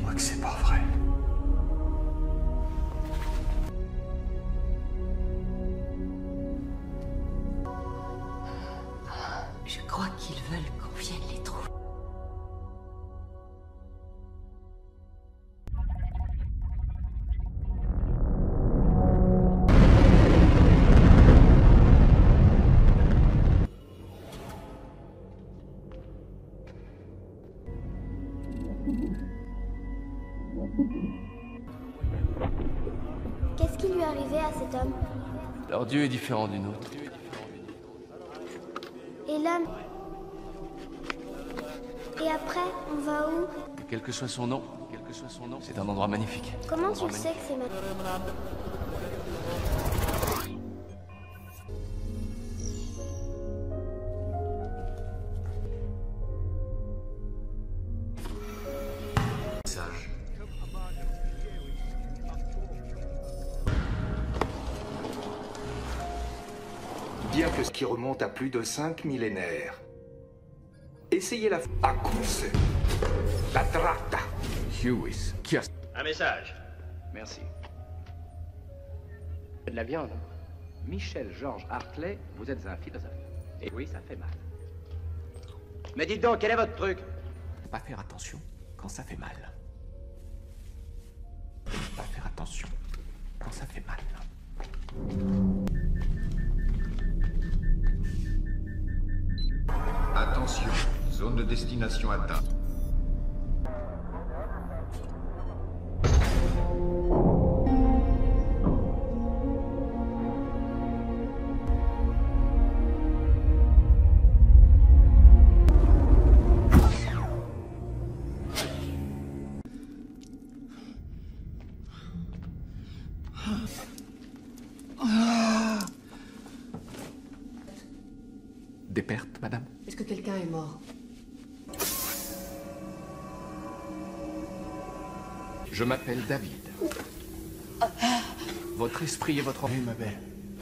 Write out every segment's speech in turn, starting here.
Dis-moi que c'est pas vrai. Je crois qu'ils veulent qu'on vienne les trouver. Qu'est-ce qui lui est arrivé à cet homme? Leur Dieu est différent du nôtre. Et l'homme? Et après, on va où? Quel que soit son nom, c'est un endroit magnifique. Comment tu le sais que c'est ma... Sage. Bien que ce qui remonte à plus de 5 millénaires. Essayez la... Accus. La tratta. Hewis, qui a... Un message. Merci. De la viande. Michel Georges Hartley, vous êtes un philosophe. Et oui, ça fait mal. Mais dites donc, quel est votre truc? Pas faire attention quand ça fait mal. Pas faire attention quand ça fait mal. Attention, zone de destination atteinte. Des pertes, madame? Est-ce que quelqu'un est mort? Je m'appelle David. Votre esprit et votre... Oui, ma belle.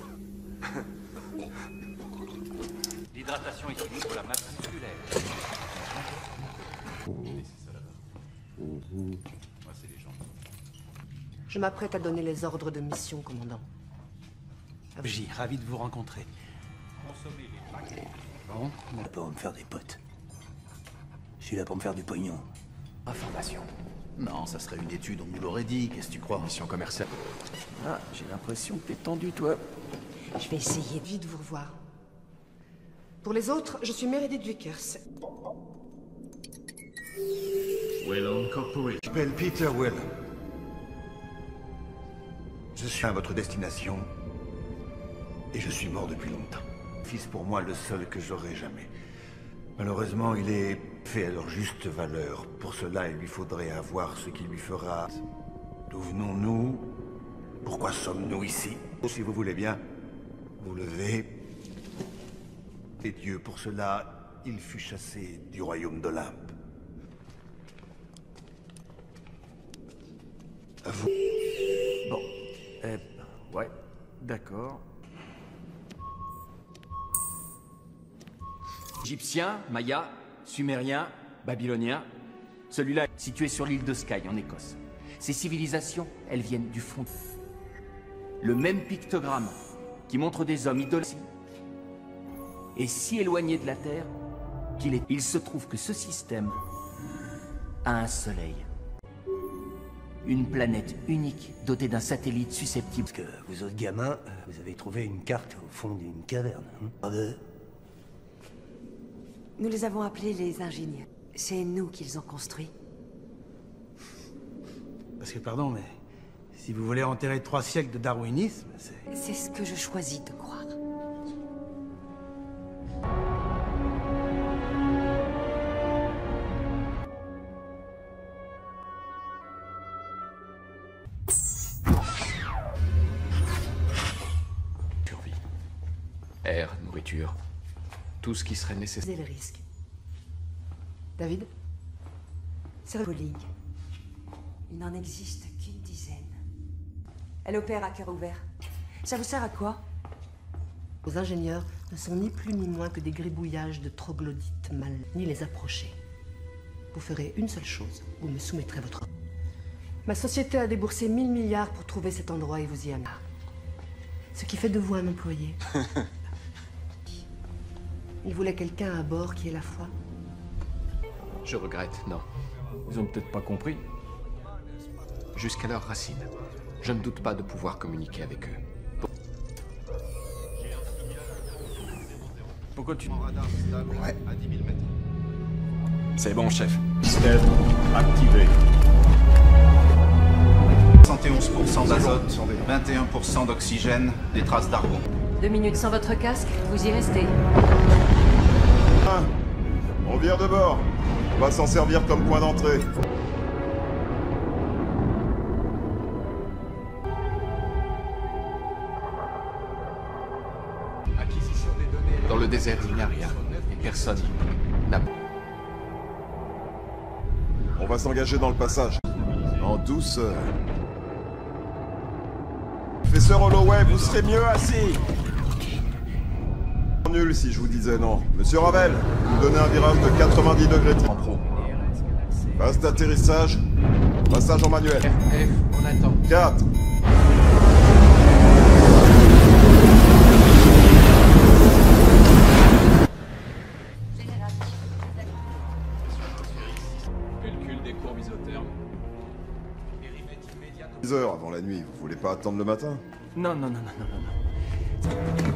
L'hydratation est finie pour la masse musculaire. Je m'apprête à donner les ordres de mission, commandant. J, ravi de vous rencontrer. Bon, Je suis là pour me faire des potes. Je suis là pour me faire du pognon. information. Non, ça serait une étude, on nous l'aurait dit, qu'est-ce que tu crois? Mission commerciale. Ah, j'ai l'impression que t'es tendu, toi. Je vais essayer vite de vous revoir. Pour les autres, je suis Meredith Vickers. Wellon Corporation. Je m'appelle Peter Wellon. Je suis à votre destination. Et je suis mort depuis longtemps. Fils pour moi le seul que j'aurai jamais. Malheureusement, il est fait à leur juste valeur. Pour cela, il lui faudrait avoir ce qui lui fera... D'où venons-nous? Pourquoi sommes-nous ici? Si vous voulez bien, vous levez. Et Dieu, pour cela, il fut chassé du royaume d'Olympe. À vous. Bon. Ouais. D'accord. Égyptien, Maya, Sumérien, Babylonien. Celui-là est situé sur l'île de Skye, en Écosse. Ces civilisations, elles viennent du fond. Le même pictogramme qui montre des hommes idolâtres est si éloigné de la Terre qu'il est... Il se trouve que ce système a un soleil. Une planète unique dotée d'un satellite susceptible... Parce que vous autres gamins, vous avez trouvé une carte au fond d'une caverne. Nous les avons appelés les ingénieurs. C'est nous qu'ils ont construits. Parce que, pardon, mais si vous voulez enterrer 3 siècles de darwinisme, c'est... C'est ce que je choisis de croire. Survie. Air, nourriture. Tout ce qui serait nécessaire. C'est le risque. David? C'est Pauline. Il n'en existe qu'une dizaine. Elle opère à cœur ouvert. Ça vous sert à quoi? Vos ingénieurs ne sont ni plus ni moins que des gribouillages de troglodytes mal, ni les approcher. Vous ferez une seule chose, vous me soumettrez votre... Ma société a déboursé 1000 milliards pour trouver cet endroit et vous y amener. Ce qui fait de vous un employé. Il voulait quelqu'un à bord qui ait la foi. Je regrette, non. Ils ont peut-être pas compris. Jusqu'à leurs racines. Je ne doute pas de pouvoir communiquer avec eux. Pourquoi tu... Ouais. C'est bon, chef. Système activé. 71% d'azote, 21% d'oxygène, des traces d'argon. 2 minutes sans votre casque, vous y restez. On vire de bord. On va s'en servir comme point d'entrée. Dans le désert, il n'y a rien. Et personne n'a... On va s'engager dans le passage. En douceur. Professeur Holloway, vous serez mieux assis. Nul si je vous disais non. Monsieur Ravel, vous me donnez un virage de 90 degrés. En pro. Vaste atterrissage. Passage en manuel. F, on attend. 4. Calcul des courbes isothermes. 10 heures avant la nuit, vous voulez pas attendre le matin? Non, non, non, non, non, non.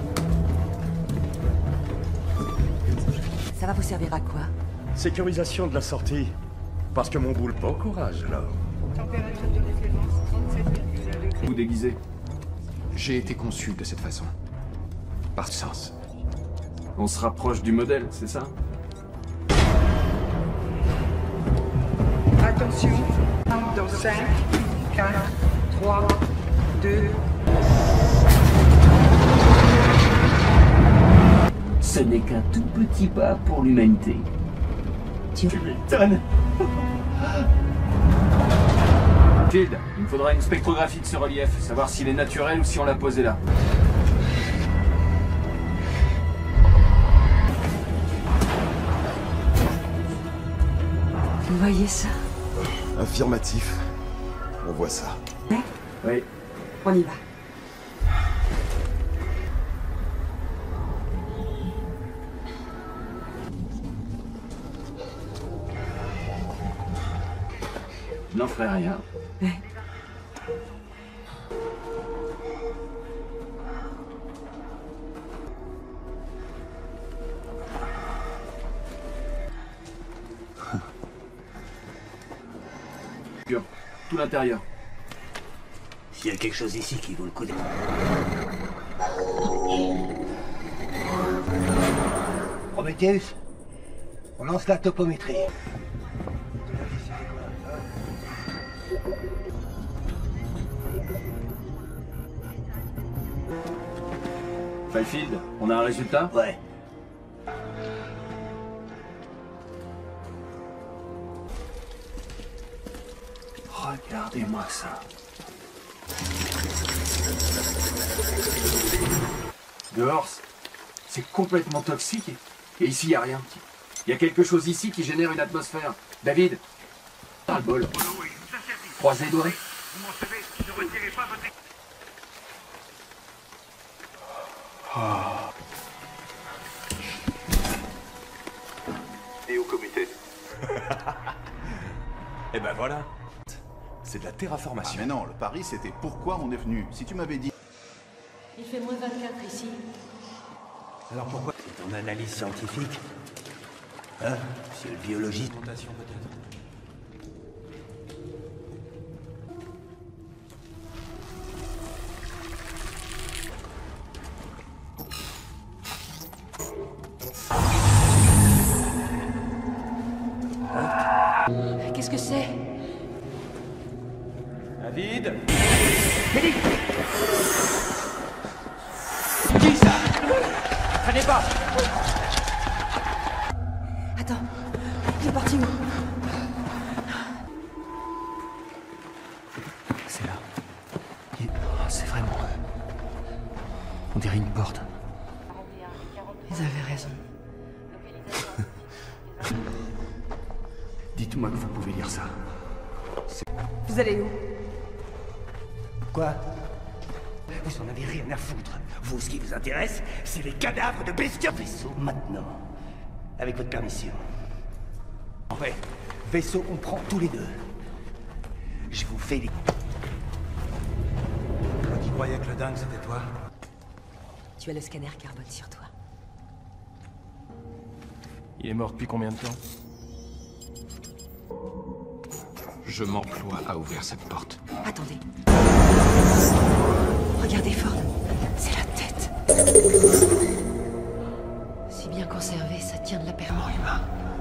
Ça va vous servir à quoi? Sécurisation de la sortie. Parce que mon boule, bon courage alors. Température de référence 37,1 degrés. Vous déguisez. J'ai été conçu de cette façon. Par sens. On se rapproche du modèle, c'est ça? Attention, dans 5, 4, 3, 2... Ce n'est qu'un tout petit pas pour l'humanité. Tu m'étonnes. Field, il me faudra une spectrographie de ce relief, savoir s'il est naturel ou si on l'a posé là. Vous voyez ça? Affirmatif. On voit ça. Oui. On y va. Je n'en ferai rien. Ouais. Tout l'intérieur. S'il y a quelque chose ici qui vaut le coup de... Prometheus, on lance la topométrie. Field, on a un résultat? Ouais. Regardez-moi ça. Dehors, c'est complètement toxique. Et ici, il n'y a rien. Il y a quelque chose ici qui génère une atmosphère. David, pas le bol. Croisez les doigts. Et au comité. Et ben voilà. C'est de la terraformation. Ah mais non, le pari c'était pourquoi on est venu. Si tu m'avais dit... Il fait moins 24 ici. Alors pourquoi? C'est ton analyse scientifique. Hein? C'est le biologiste. Montation peut-être. Qu'est-ce que c'est? David? Mélie! Qui ça? Prenez pas! Attends, il est parti où? C'est là. C'est vraiment eux. On dirait une porte. Ils avaient raison. Dites-moi que vous pouvez lire ça. Vous allez où? Quoi? Vous en avez rien à foutre. Vous, ce qui vous intéresse, c'est les cadavres de bestiaux vaisseau. Maintenant, avec votre permission. Ouais, vaisseau, on prend tous les deux. Je vous fais les... Toi qui croyais que le dingue c'était toi. Tu as le scanner carbone sur toi. Il est mort depuis combien de temps? Je m'emploie à ouvrir cette porte. Attendez. Regardez Ford. C'est la tête. Si bien conservé, ça tient de la permanence. Humain.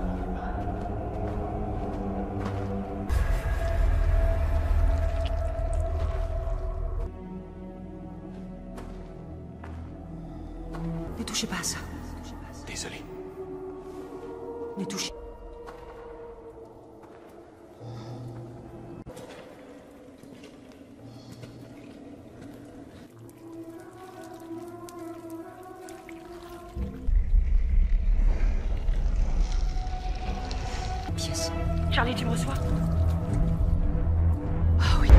Ne touchez pas à ça. Désolé. Ne touchez. Pièce. Charlie, tu me reçois? Ah oui.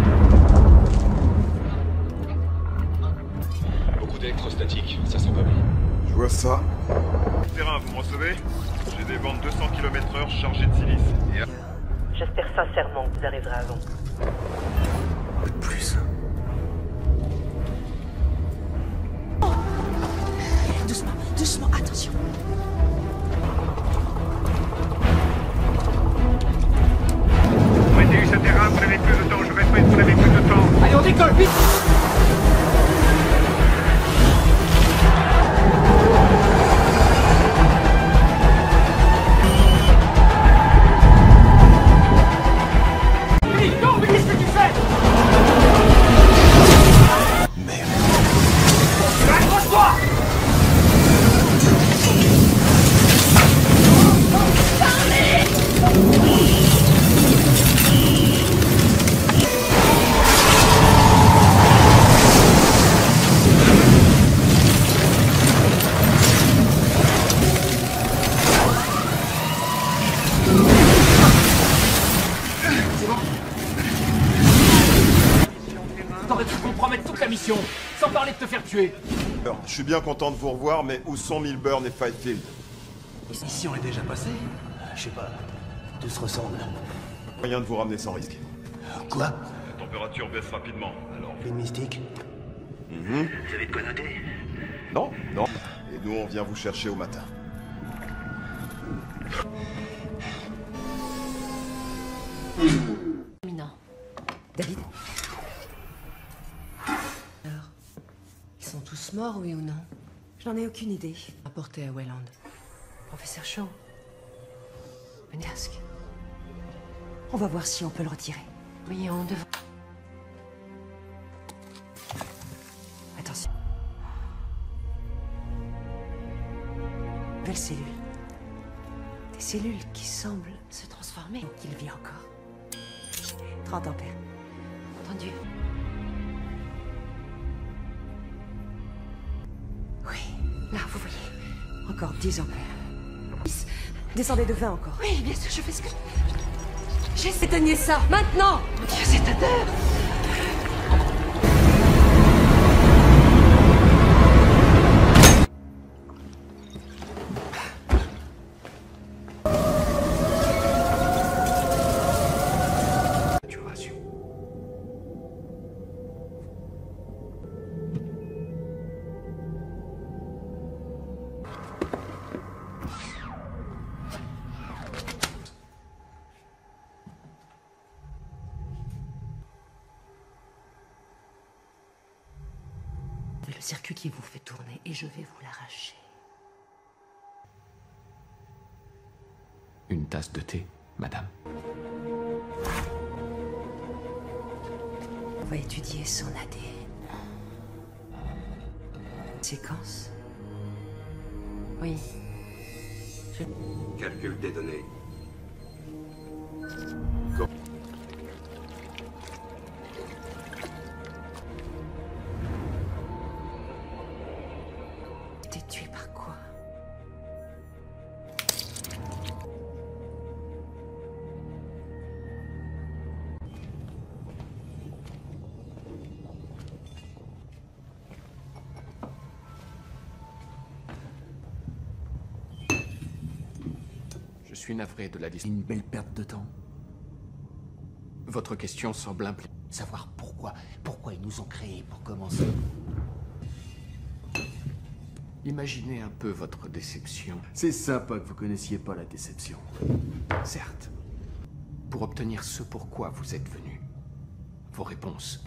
Beaucoup d'électrostatique, ça sent pas bon. Je vois ça. Terrain, vous me recevez? J'ai des vents de 200 km/h chargés de silice. Et... J'espère sincèrement que vous arriverez avant. Plus. Oh, doucement, doucement, attention. Mettez ce terrain, vous n'avez plus de temps. Je répète, vous n'avez plus de temps. Allez, on décolle, vite! T'aurais pu compromettre toute la mission, sans parler de te faire tuer. Alors, je suis bien content de vous revoir, mais où sont Milburn et Fifield? Cette mission est déjà passée? Je sais pas. Tout se ressemble. Rien de vous ramener sans risque. Quoi? La température baisse rapidement, alors... Une mystique? Vous avez de quoi noter? Non, non. Et nous, on vient vous chercher au matin. Éminent. David? Alors, ils sont tous morts, oui ou non? Je n'en ai aucune idée. Apporté à Wayland. Professeur Shaw. Un casque. On va voir si on peut le retirer. Oui, on devrait... Attention. Nouvelle cellule. Des cellules qui semblent se transformer. Donc il vit encore. 30 ampères. Entendu. Oui, là, vous voyez. Encore 10 ampères. 10. Descendez de 20 encore. Oui, bien sûr, je fais ce que... J'essaie d'éteigner ça, maintenant! Mon Dieu, cette odeur! Le circuit qui vous fait tourner et je vais vous l'arracher. Une tasse de thé, madame. On va étudier son ADN. Séquence? Oui. Calcul des données. T'es tué par quoi? suis navré de la liste. Une belle perte de temps. Votre question semble impliquer. Savoir pourquoi ils nous ont créés pour commencer. Imaginez un peu votre déception. C'est sympa que vous connaissiez pas la déception. Certes. Pour obtenir ce pourquoi vous êtes venu. Vos réponses.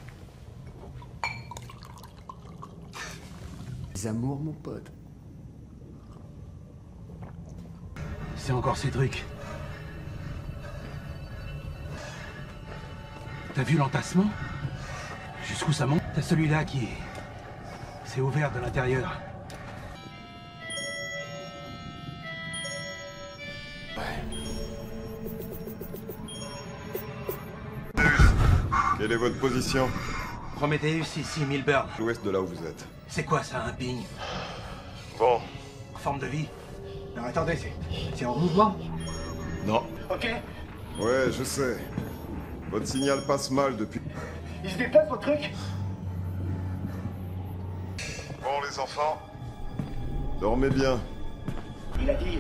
Les amours, mon pote. C'est encore ces trucs. T'as vu l'entassement? Jusqu'où ça monte? T'as celui-là qui... c'est ouvert de l'intérieur. Quelle est votre position? Prometheus, ici, Milburn. L'ouest de là où vous êtes. C'est quoi ça, un ping? Bon. Forme de vie? Non, attendez, c'est en mouvement? Non. Ok. Ouais, je sais. Votre signal passe mal depuis... Il se déplace, votre truc? Bon, les enfants. Dormez bien. Il a dit...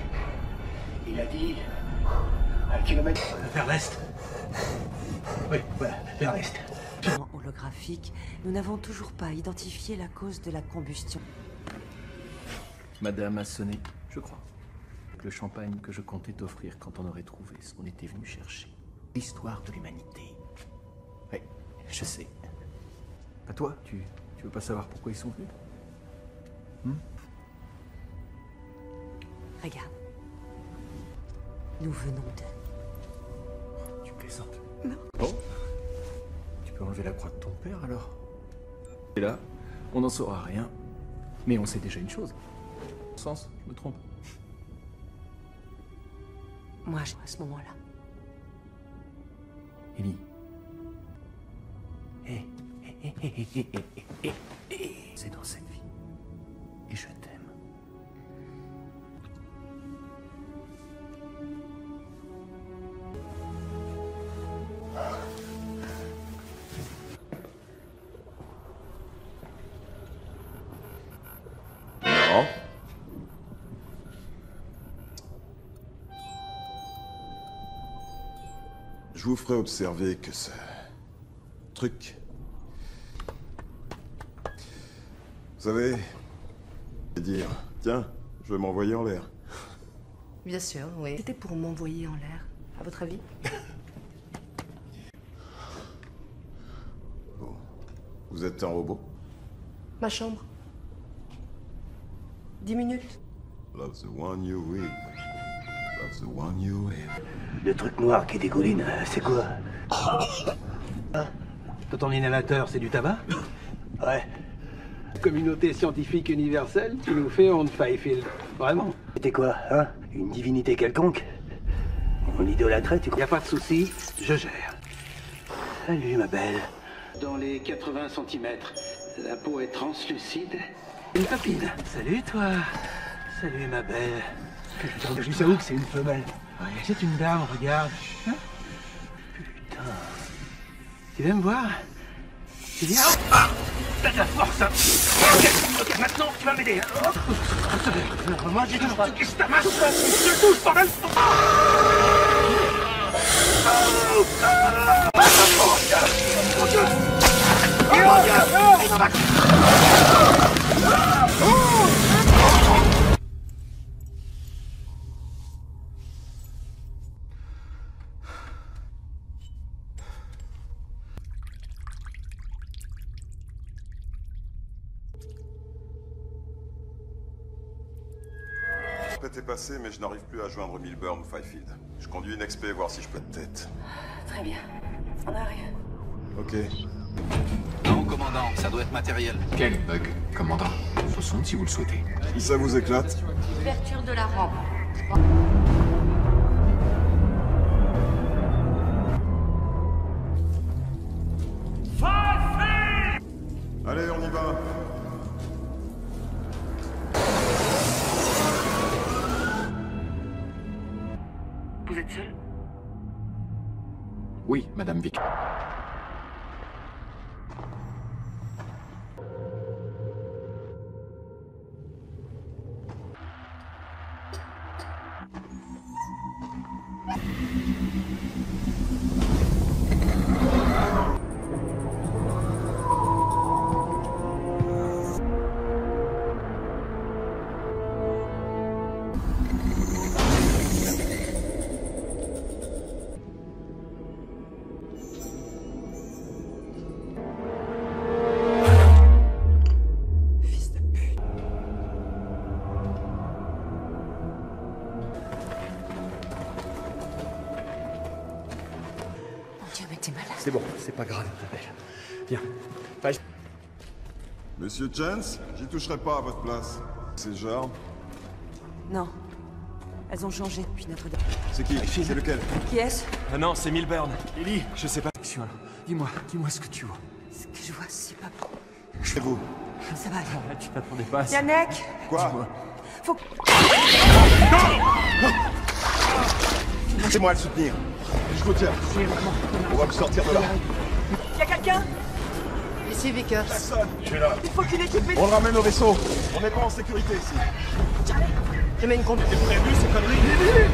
1 kilomètre... Vers l'est? Oui, voilà, vers l'est. Holographique, nous n'avons toujours pas identifié la cause de la combustion. Madame a sonné, je crois. Le champagne que je comptais t'offrir quand on aurait trouvé ce qu'on était venu chercher. L'histoire de l'humanité. Oui, je sais. Pas toi, tu veux pas savoir pourquoi ils sont venus? Regarde. Nous venons de... Tu plaisantes? Non. Bon. Tu peux enlever la croix de ton père, alors? Et là, on n'en saura rien. Mais on sait déjà une chose. Sens, je me trompe. Moi, à ce moment-là. Ellie. C'est dans cette vie. Et je t'aime. Non. Je vous ferai observer que ce truc... Vous savez... dire, tiens, je vais m'envoyer en l'air. Bien sûr, oui. C'était pour m'envoyer en l'air, à votre avis? Bon. Vous êtes un robot? Ma chambre. 10 minutes. Love the one you with. Love the one you with. Le truc noir qui dégouline, c'est quoi? Toi, ton inhalateur, c'est du tabac? Ouais. Communauté scientifique universelle, tu nous fais honte, Fifield. Vraiment. C'était quoi, hein? Une divinité quelconque? On idolâtrait, tu crois? Y a pas de souci, je gère. Salut, ma belle. Dans les 80 cm, la peau est translucide. Une copine. Salut, toi. Salut, ma belle. Putain, je sais où que c'est une femelle. Ouais, c'est une dame, regarde. Hein? Putain. Tu viens me voir? Tu viens? Ah, t'as de la force, hein? Ok, maintenant, tu vas m'aider, hein? Moi, j'ai tout ce qui se tamasse. Je touche, bordel! Est passé, mais je n'arrive plus à joindre Milburn ou Fifield. Je conduis une XP voir si je peux de tête. Très bien. On arrive. Ok. Non, commandant, ça doit être matériel. Quel bug, commandant? Faut sonde si vous le souhaitez. Si ça vous éclate. Ouverture de la rampe. Allez, on y va. Vous êtes seul? Oui, Madame Vick. t'es malade. C'est bon, c'est pas grave, Annabelle. Viens. Vai. Monsieur Chance, j'y toucherai pas à votre place. C'est genre... Non. Elles ont changé depuis Notre-Dame. C'est qui? C'est lequel? Qui est-ce? Ah non, c'est Milburn. Ellie, Je sais pas. Dis-moi ce que tu vois. Ce que je vois, c'est pas bon. C'est vous. Ça va aller. Tu t'attendais pas à ça. Yannick! Quoi? Faut... Laissez-moi le soutenir. Je vous tiens. On va me sortir de là. Y'a quelqu'un? Ici, Vickers. Personne. Je suis là. Il faut qu'il équipe... On le ramène au vaisseau. On n'est pas en sécurité ici. Charlie! Je mets une compte. J'ai prévu ces conneries.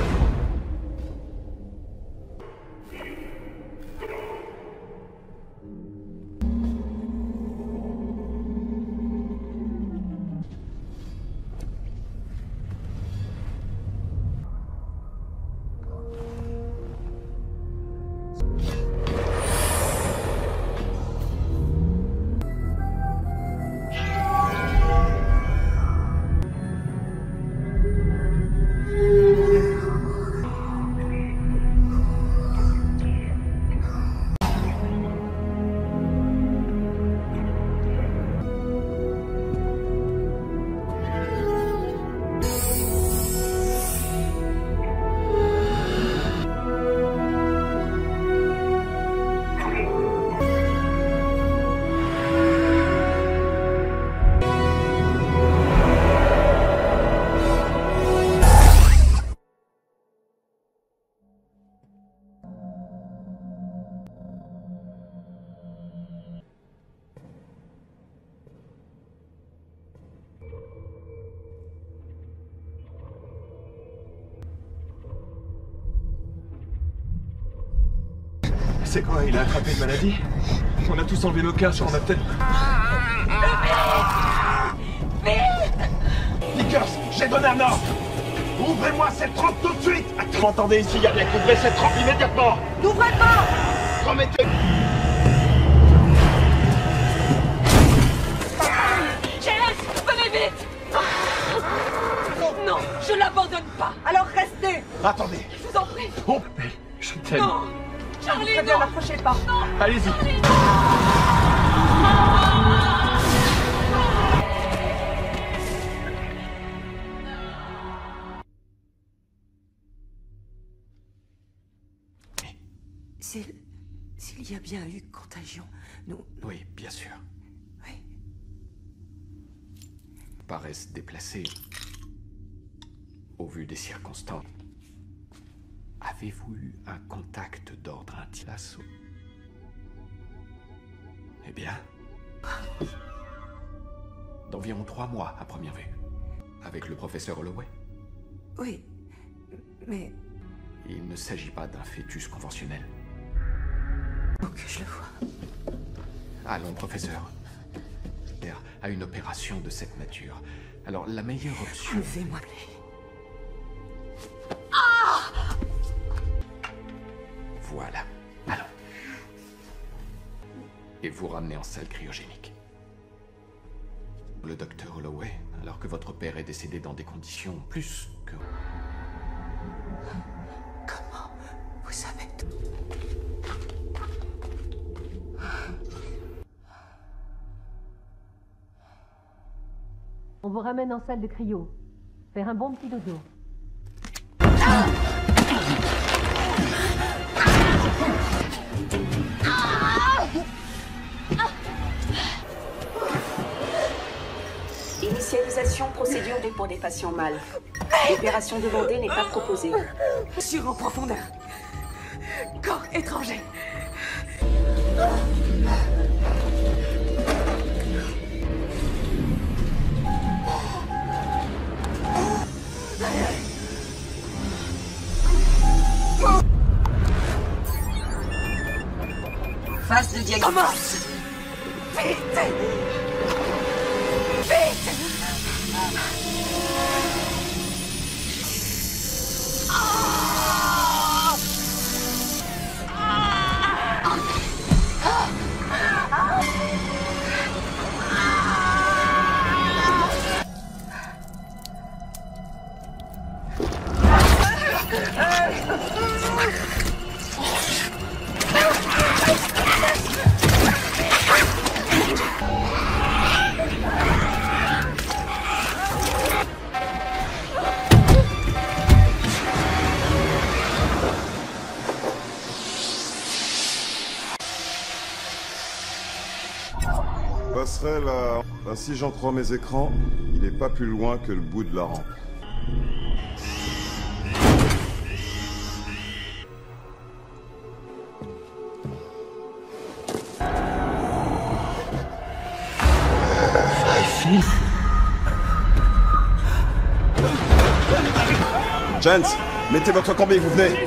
C'est quoi, il a attrapé une maladie? On a tous enlevé nos casques, on a peut-être... Vickers, j'ai donné un ordre. Ouvrez-moi cette trempe tout de suite. Vous m'entendez ici, Yannick? Ouvrez cette trempe immédiatement. N'ouvrez pas! Promettez... Jess! Venez vite! Non, je l'abandonne pas! Alors restez! Attendez. Je vous en prie! Oh, Je t'aime. Non! Charlie, ne m'approchez pas! Allez-y. Charlie, S'il y a bien eu contagion, nous... Oui, bien sûr. Oui. Paraissent déplacés. Au vu des circonstances. Avez-vous eu un contact d'ordre intime? Eh bien... D'environ 3 mois à première vue. Avec le professeur Holloway. Oui, mais... Il ne s'agit pas d'un fœtus conventionnel. Faut que je le vois. Allons, professeur. À une opération de cette nature. Alors, la meilleure option... Enlevez-moi. Voilà. Allons. Et vous ramenez en salle cryogénique. Le docteur Holloway, alors que votre père est décédé dans des conditions plus que... Comment vous savez tout? On vous ramène en salle de cryo. Faire un bon petit dodo. Initialisation procédure pour des patients mâles. L'opération demandée n'est pas proposée. Sur en profondeur. Corps étranger. Phase de diagnostic. Commence! Vite! Vite! Passerelle à... Ben, si j'en crois mes écrans, il est pas plus loin que le bout de la rampe. Jens, mettez votre combi, vous venez.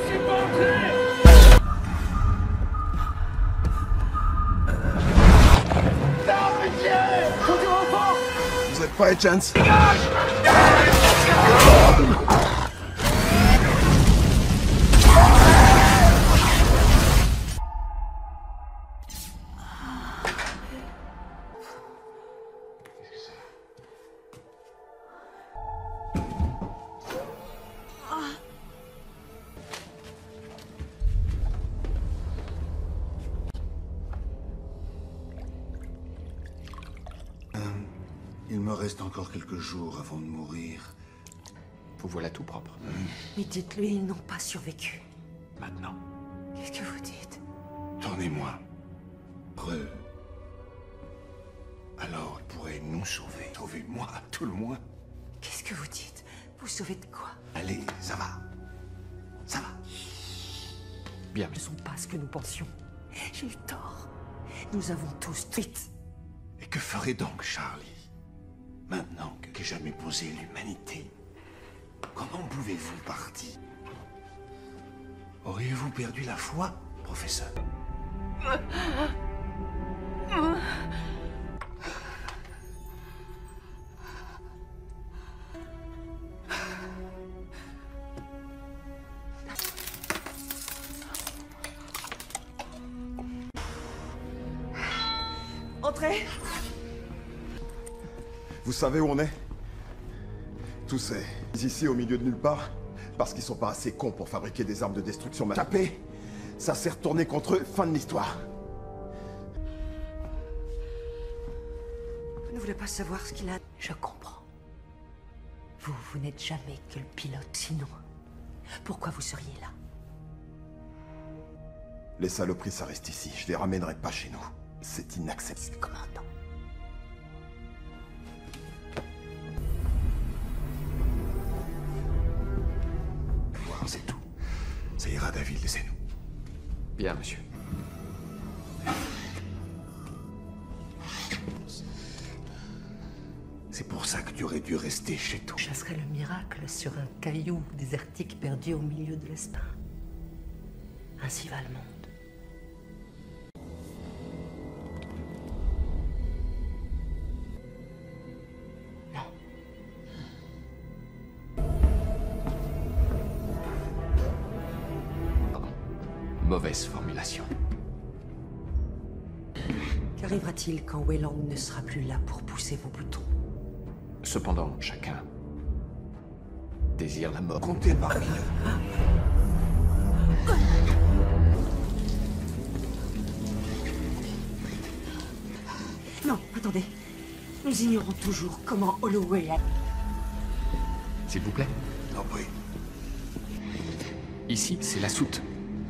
Vous êtes prêts, Jens? Il me reste encore quelques jours avant de mourir. Vous voilà tout propre. Mais dites-lui, ils n'ont pas survécu. Maintenant. Qu'est-ce que vous dites? Tournez-moi. Alors, il pourrait nous sauver. Sauver moi, tout le moins. Qu'est-ce que vous dites? Vous sauvez de quoi? Allez, ça va. Ça va. Bien. Ce ne sont pas ce que nous pensions. J'ai eu tort. Nous avons tous vite. Et que ferait donc Charlie? Maintenant que j'ai jamais posé l'humanité, comment pouvez-vous partir? Auriez-vous perdu la foi, professeur? Entrez. Vous savez où on est? Tous ces... ici au milieu de nulle part, parce qu'ils sont pas assez cons pour fabriquer des armes de destruction tapées, ça s'est retourné contre eux, fin de l'histoire. Vous ne voulez pas savoir ce qu'il a... Je comprends. Vous n'êtes jamais que le pilote, sinon... Pourquoi vous seriez là? Les saloperies, ça reste ici. Je les ramènerai pas chez nous. C'est inacceptable. Commandant. C'est tout. Ça ira, David, laissez-nous. Bien, monsieur. C'est pour ça que tu aurais dû rester chez toi. Je chasserai le miracle sur un caillou désertique perdu au milieu de l'espace. Ainsi va le monde. Mauvaise formulation. Qu'arrivera-t-il quand Weyland ne sera plus là pour pousser vos boutons? Cependant, chacun désire la mort. Comptez parmi eux. Non, attendez. Nous ignorons toujours comment Holloway a... S'il vous plaît. Non, oui. Ici, c'est la soute.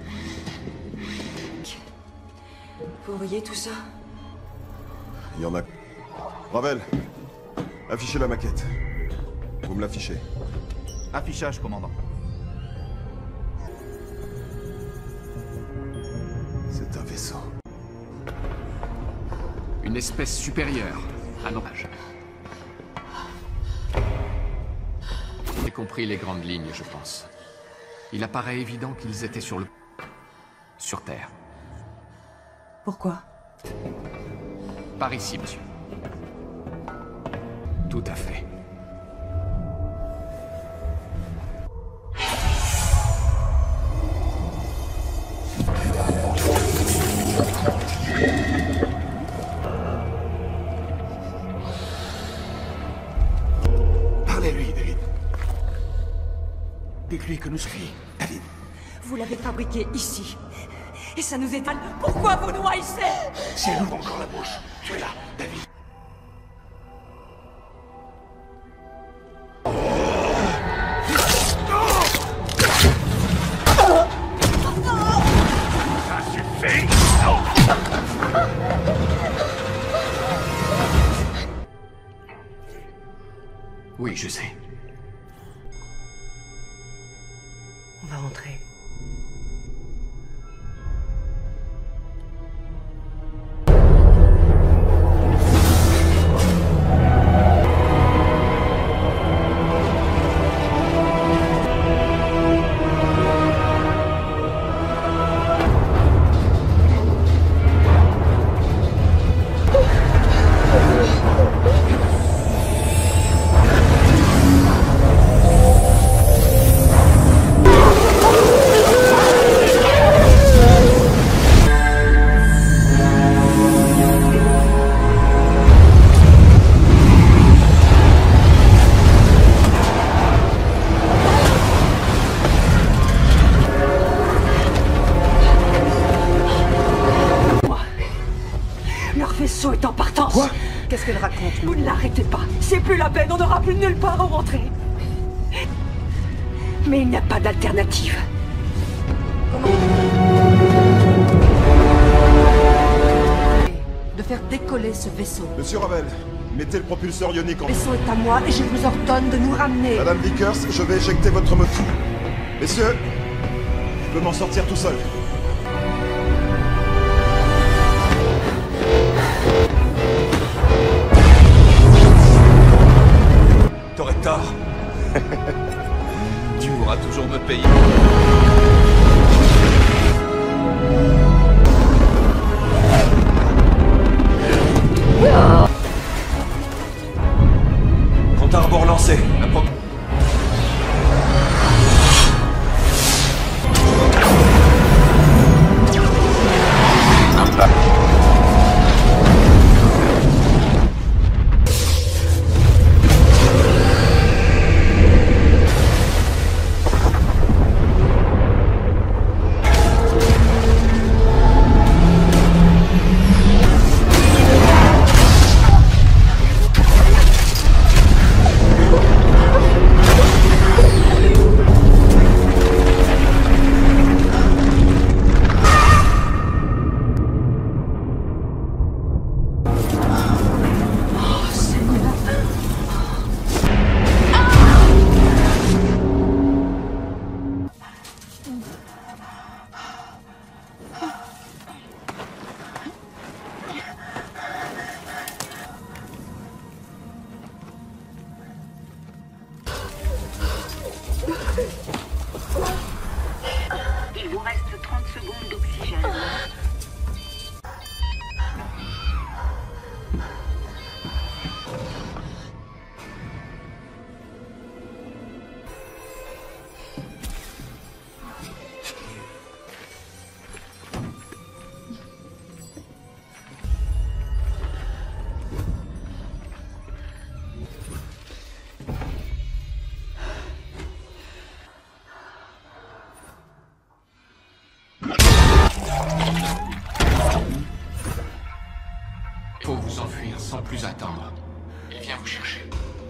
Vous voyez tout ça? Il y en a... Ravel, affichez la maquette. Vous me l'affichez. Affichage, commandant. C'est un vaisseau. Une espèce supérieure à nos âges. J'ai compris les grandes lignes, je pense. Il apparaît évident qu'ils étaient sur Terre. Pourquoi? Par ici, monsieur. Tout à fait. Parlez-lui, David. Dites-lui que nous suffit. David. Vous l'avez fabriqué ici. Et ça nous étale. Pourquoi vous nous haïssez? Si elle ouvre encore la bouche, tuez-la, David. Ça suffit! Oui, je sais. On va rentrer. Est en partance. Quoi? Qu'est-ce qu'elle raconte? Vous ne l'arrêtez pas. C'est plus la peine, on n'aura plus nulle part où rentrer. Mais il n'y a pas d'alternative. De faire décoller ce vaisseau. Monsieur Ravel, mettez le propulseur ionique en... Le vaisseau est à moi et je vous ordonne de nous ramener. Madame Vickers, je vais éjecter votre moteur. Messieurs, je peux m'en sortir tout seul. T'aurais tort. Tu pourras toujours me payer. Compte à rebord lancé. Il vous reste 30 secondes d'oxygène. Il faut vous enfuir sans plus attendre. Il vient vous chercher.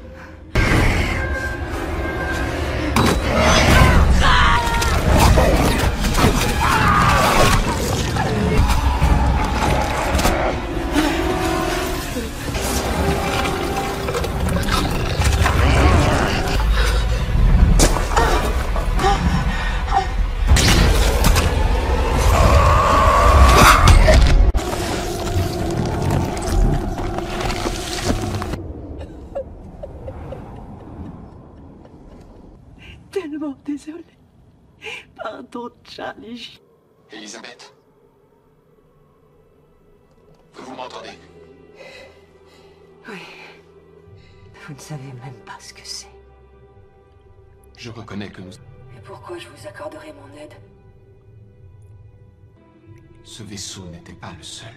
Tellement désolée. Pardon, Charlie. Elisabeth? Vous m'entendez? Oui. Vous ne savez même pas ce que c'est. Je reconnais que nous... Et pourquoi je vous accorderai mon aide? Ce vaisseau n'était pas le seul.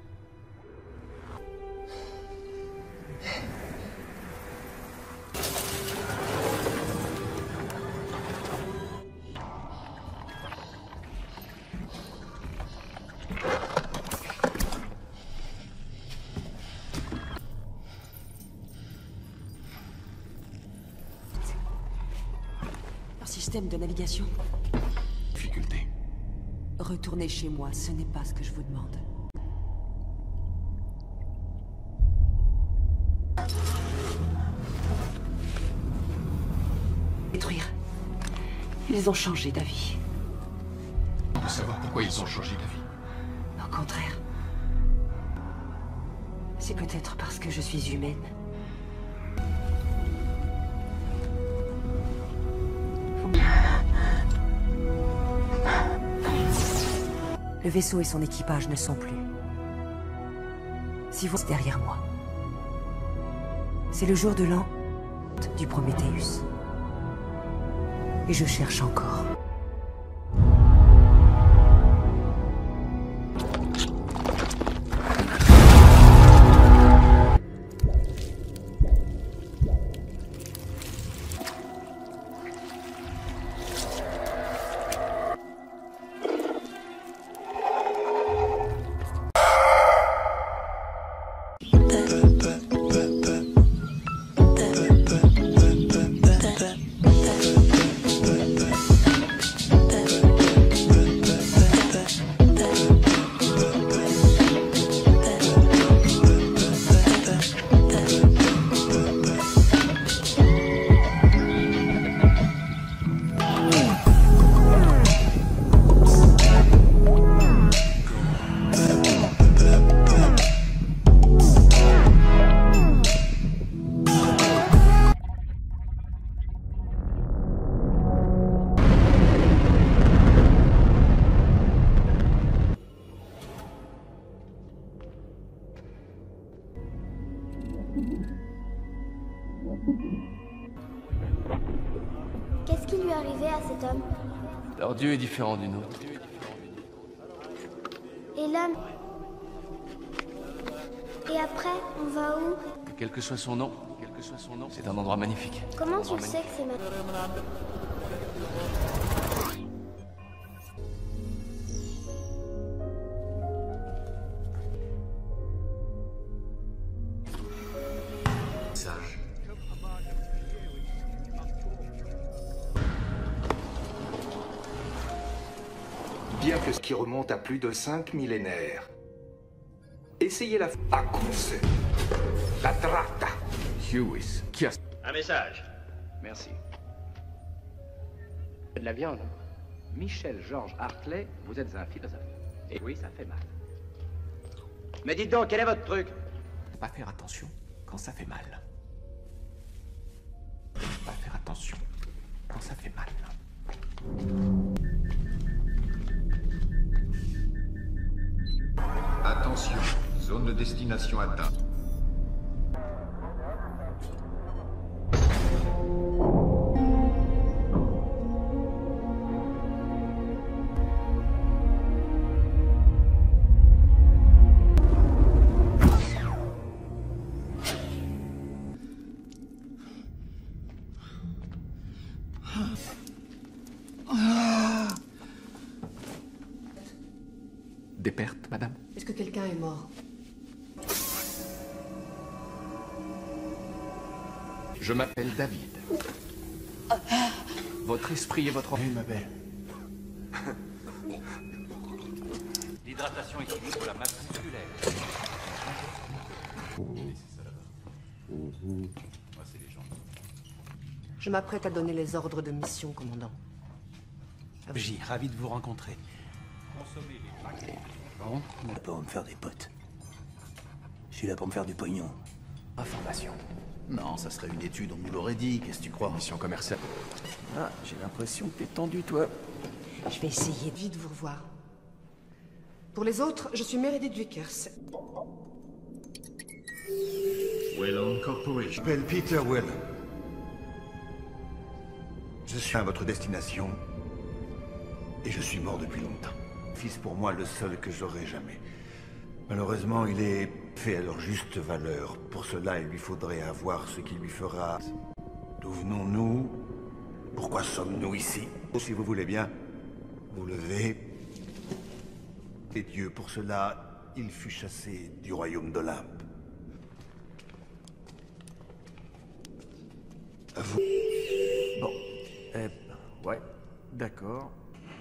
Leur système de navigation. Difficulté. Retournez chez moi, ce n'est pas ce que je vous demande. Ils ont changé d'avis. On veut savoir pourquoi ils ont changé d'avis. Au contraire. C'est peut-être parce que je suis humaine. Le vaisseau et son équipage ne sont plus. Si vous êtes derrière moi, c'est le jour de l'an du Prométhéeus. Et je cherche encore. Qu'est-ce qui lui est arrivé à cet homme? Leur dieu est différent du nôtre. Et l'homme? Et après, on va où? Quel que soit son nom, c'est un endroit magnifique. Comment tu le sais que c'est ma... Sage. Bien que ce qui remonte à plus de 5 millénaires. Essayez la... Accuse. La tratta. Hewis, qui a... Un message. Merci. De la viande. Michel George Hartley, vous êtes un philosophe. Et oui, ça fait mal. Mais dites donc, quel est votre truc? Pas faire attention quand ça fait mal. Pas faire attention quand ça fait mal. Attention, zone de destination atteinte. Des pertes, madame? Est-ce que quelqu'un est mort? Je m'appelle David. Votre esprit et votre... Oui, ma belle. L'hydratation est finie pour la masse musculaire. Je m'apprête à donner les ordres de mission, commandant. J, ravi de vous rencontrer. Consommez les paquets. Bon, on n'est pas pour me faire des potes. Je suis là pour me faire du pognon. Information. Non, ça serait une étude, on nous l'aurait dit, qu'est-ce que tu crois? Mission commerciale. Ah, j'ai l'impression que t'es tendu, toi. Je vais essayer vite de vous revoir. Pour les autres, je suis Meredith Vickers. Wellon Corporation. Je m'appelle Peter Wellon. Je suis à votre destination. Et je suis mort depuis longtemps. Fils pour moi le seul que j'aurai jamais. Malheureusement, il est fait à leur juste valeur. Pour cela, il lui faudrait avoir ce qui lui fera... D'où venons-nous? Pourquoi sommes-nous ici? Si vous voulez bien, vous levez. Et Dieu, pour cela, il fut chassé du royaume d'Olympe. À vous. Bon. Ouais, d'accord.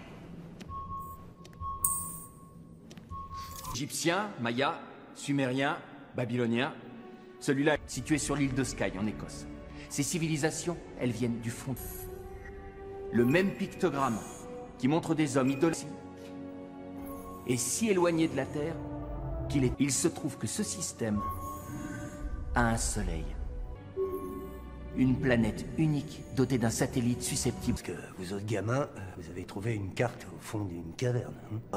Égyptien, Maya, Sumérien, Babylonien. Celui-là est situé sur l'île de Skye, en Écosse. Ces civilisations, elles viennent du fond. Le même pictogramme qui montre des hommes idolâtres et si éloignés de la Terre qu'il est. Il se trouve que ce système a un soleil. Une planète unique dotée d'un satellite susceptible. Parce que vous autres gamins, vous avez trouvé une carte au fond d'une caverne.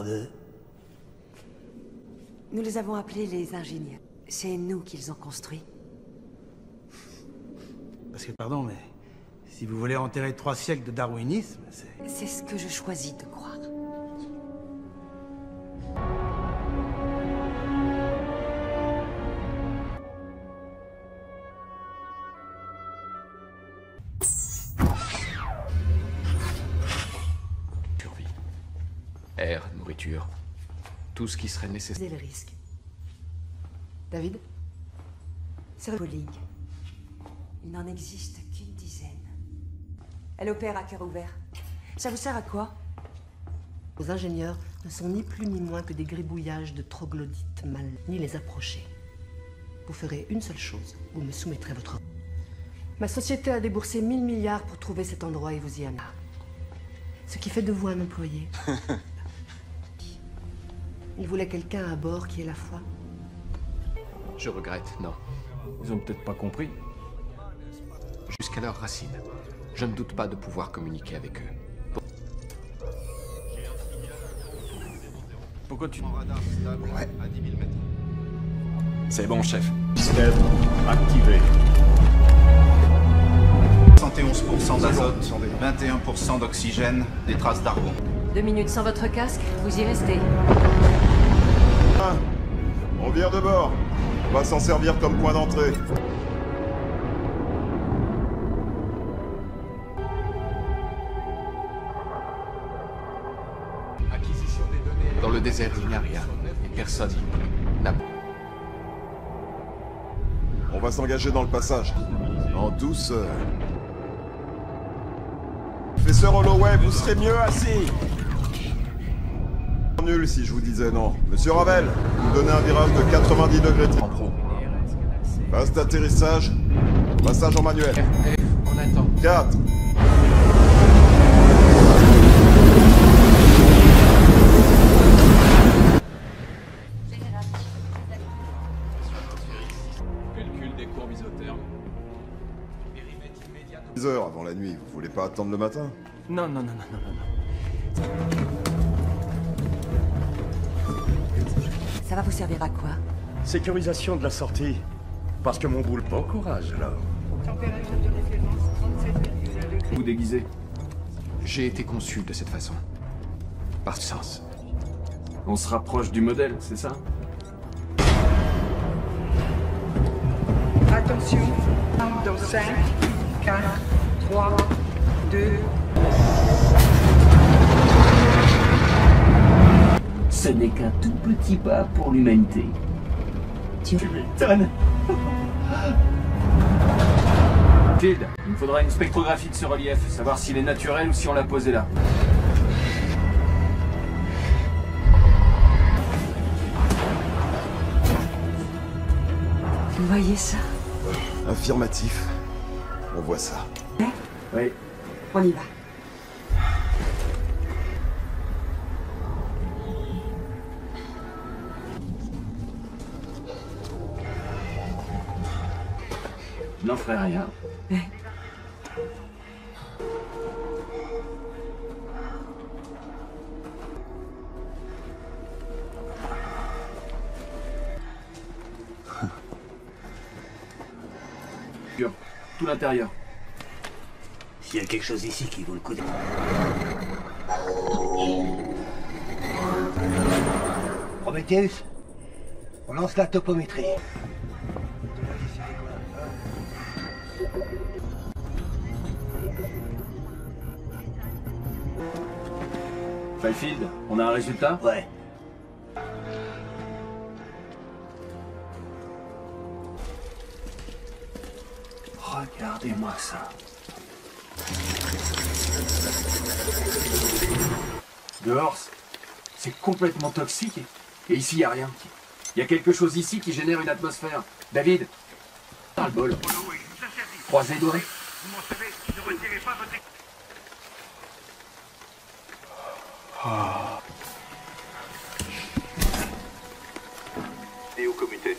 Nous les avons appelés les ingénieurs. C'est nous qu'ils ont construits. Parce que, pardon, mais si vous voulez enterrer 3 siècles de darwinisme, c'est... C'est ce que je choisis de croire. Survie. Air, nourriture. Tout ce qui serait nécessaire. C'est le risque. David? C'est Pauline. Il n'en existe qu'une dizaine. Elle opère à cœur ouvert. Ça vous sert à quoi? Vos ingénieurs ne sont ni plus ni moins que des gribouillages de troglodytes mal, ni les approcher. Vous ferez une seule chose, vous me soumettrez votre... Ma société a déboursé 1000 milliards pour trouver cet endroit et vous y amener. Ce qui fait de vous un employé. Il voulait quelqu'un à bord qui ait la foi. Je regrette, non. Ils ont peut-être pas compris. Jusqu'à leurs racines. Je ne doute pas de pouvoir communiquer avec eux. Pourquoi tu... Ouais. À 10 000 mètres. C'est bon, chef. Système activé. 71% d'azote, 21% d'oxygène, des traces d'argon. 2 minutes sans votre casque, vous y restez. Ah, on vire de bord. On va s'en servir comme point d'entrée. Dans le désert, il n'y a rien. Et personne n'a... On va s'engager dans le passage. En douceur. Professeur Holloway, vous serez mieux assis. Nul si je vous disais non. Monsieur Ravel, vous donnez un virage de 90 degrés. Vaste atterrissage. Passage en manuel. On attend. 4. Calcul des courbes isothermes. 10 heures avant la nuit, vous voulez pas attendre le matin? Non, non, non, non, non, non. Ça va vous servir à quoi? Sécurisation de la sortie. Parce que mon boule, bon courage alors. Température de référence 37,1 degrés. Vous déguisez. J'ai été conçu de cette façon. Par sens. On se rapproche du modèle, c'est ça? Attention, dans 5, 4, 3, 2... Ce n'est qu'un tout petit pas pour l'humanité. Tu m'étonnes. Field, il me faudra une spectrographie de ce relief, savoir s'il est naturel ou si on l'a posé là. Vous voyez ça? Affirmatif. On voit ça. Oui. On y va. Je n'en ferai rien. Tout l'intérieur. S'il y a quelque chose ici qui vaut le coup de... Prometheus, on lance la topométrie. Field, on a un résultat? Ouais. Regardez-moi ça. Dehors, c'est complètement toxique. Et ici, il n'y a rien. Il y a quelque chose ici qui génère une atmosphère. David, dans le bol. Croisez les doigts. Vous m'en savez, ne retirez pas votre... Et au comité.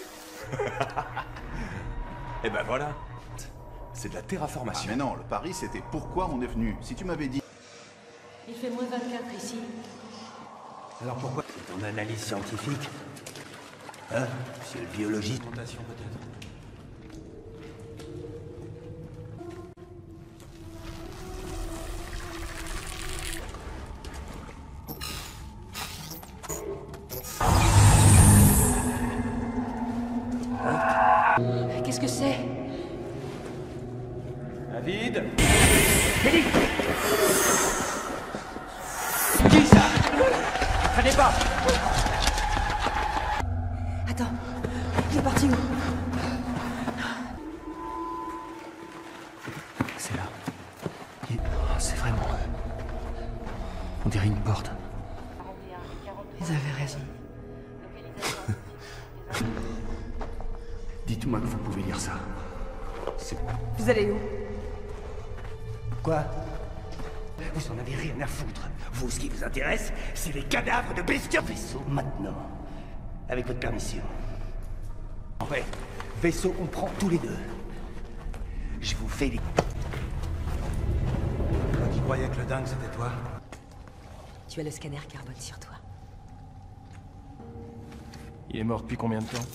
Et ben voilà. C'est de la terraformation. Ah mais non, le pari c'était pourquoi on est venu. Si tu m'avais dit... Il fait moins 24 ici. Alors pourquoi? C'est ton analyse scientifique. Hein? C'est le biologiste. Montation peut-être. Qu'est-ce que c'est? David? Mélie! Qui ça? Prenez pas! Attends, il est parti où? C'est là. C'est vraiment eux. On dirait une porte. Ils avaient raison. Dites-moi que vous pouvez lire ça. Vous allez où? Quoi? Vous en avez rien à foutre. Vous, ce qui vous intéresse, c'est les cadavres de bestiaux. Vaisseau, maintenant. Avec votre permission. Ouais, vaisseau, on prend tous les deux. Je vous fais les... Toi qui croyais que le dingue c'était toi? Tu as le scanner carbone sur toi. Il est mort depuis combien de temps?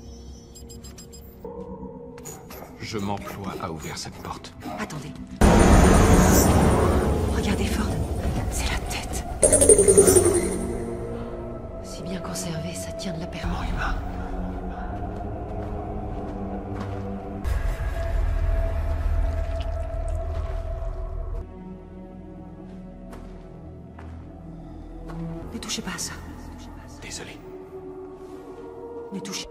Je m'emploie à ouvrir cette porte. Attendez. Regardez, Ford. C'est la tête. Si bien conservé, ça tient de la permanence. Humain. Ne touchez pas à ça. Désolé. Ne touchez.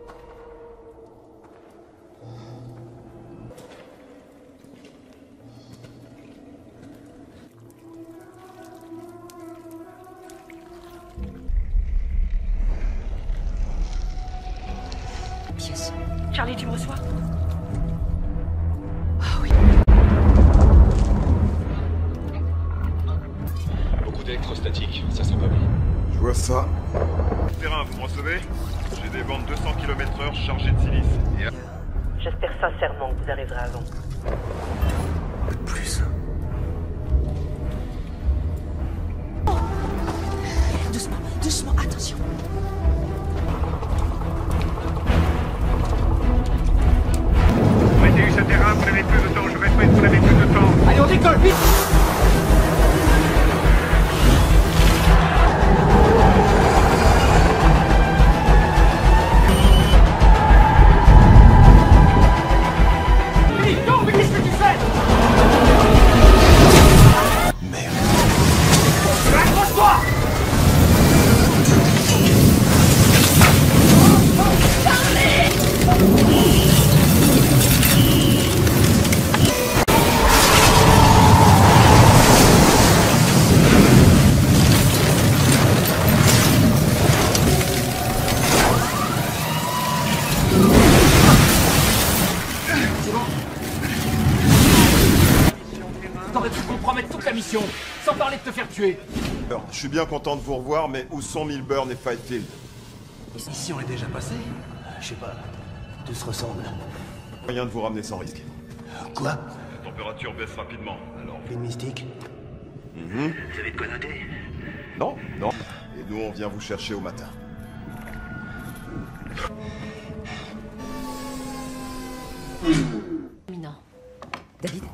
Pièce. Charlie, tu me reçois? Ah oui. Beaucoup d'électrostatique, ça sent pas bon. Je vois ça. Terrain, vous me recevez? J'ai des vents de 200 km/h chargés de silice. Et... J'espère sincèrement que vous arriverez avant. Plus. Doucement, doucement, attention. Mettez ce terrain, vous n'avez plus de temps, je répète, vous n'avez plus de temps. Allez, on décolle, vite! T'aurais pu compromettre toute la mission, sans parler de te faire tuer. Alors, je suis bien content de vous revoir, mais où sont Milburn et Fighfield? Mission est déjà passée? Je sais pas. Tout se ressemble. Rien de vous ramener sans risque. Quoi? La température baisse rapidement, alors... Une mystique? Vous avez de quoi noter? Non, non. Et nous, on vient vous chercher au matin. Éminent. David?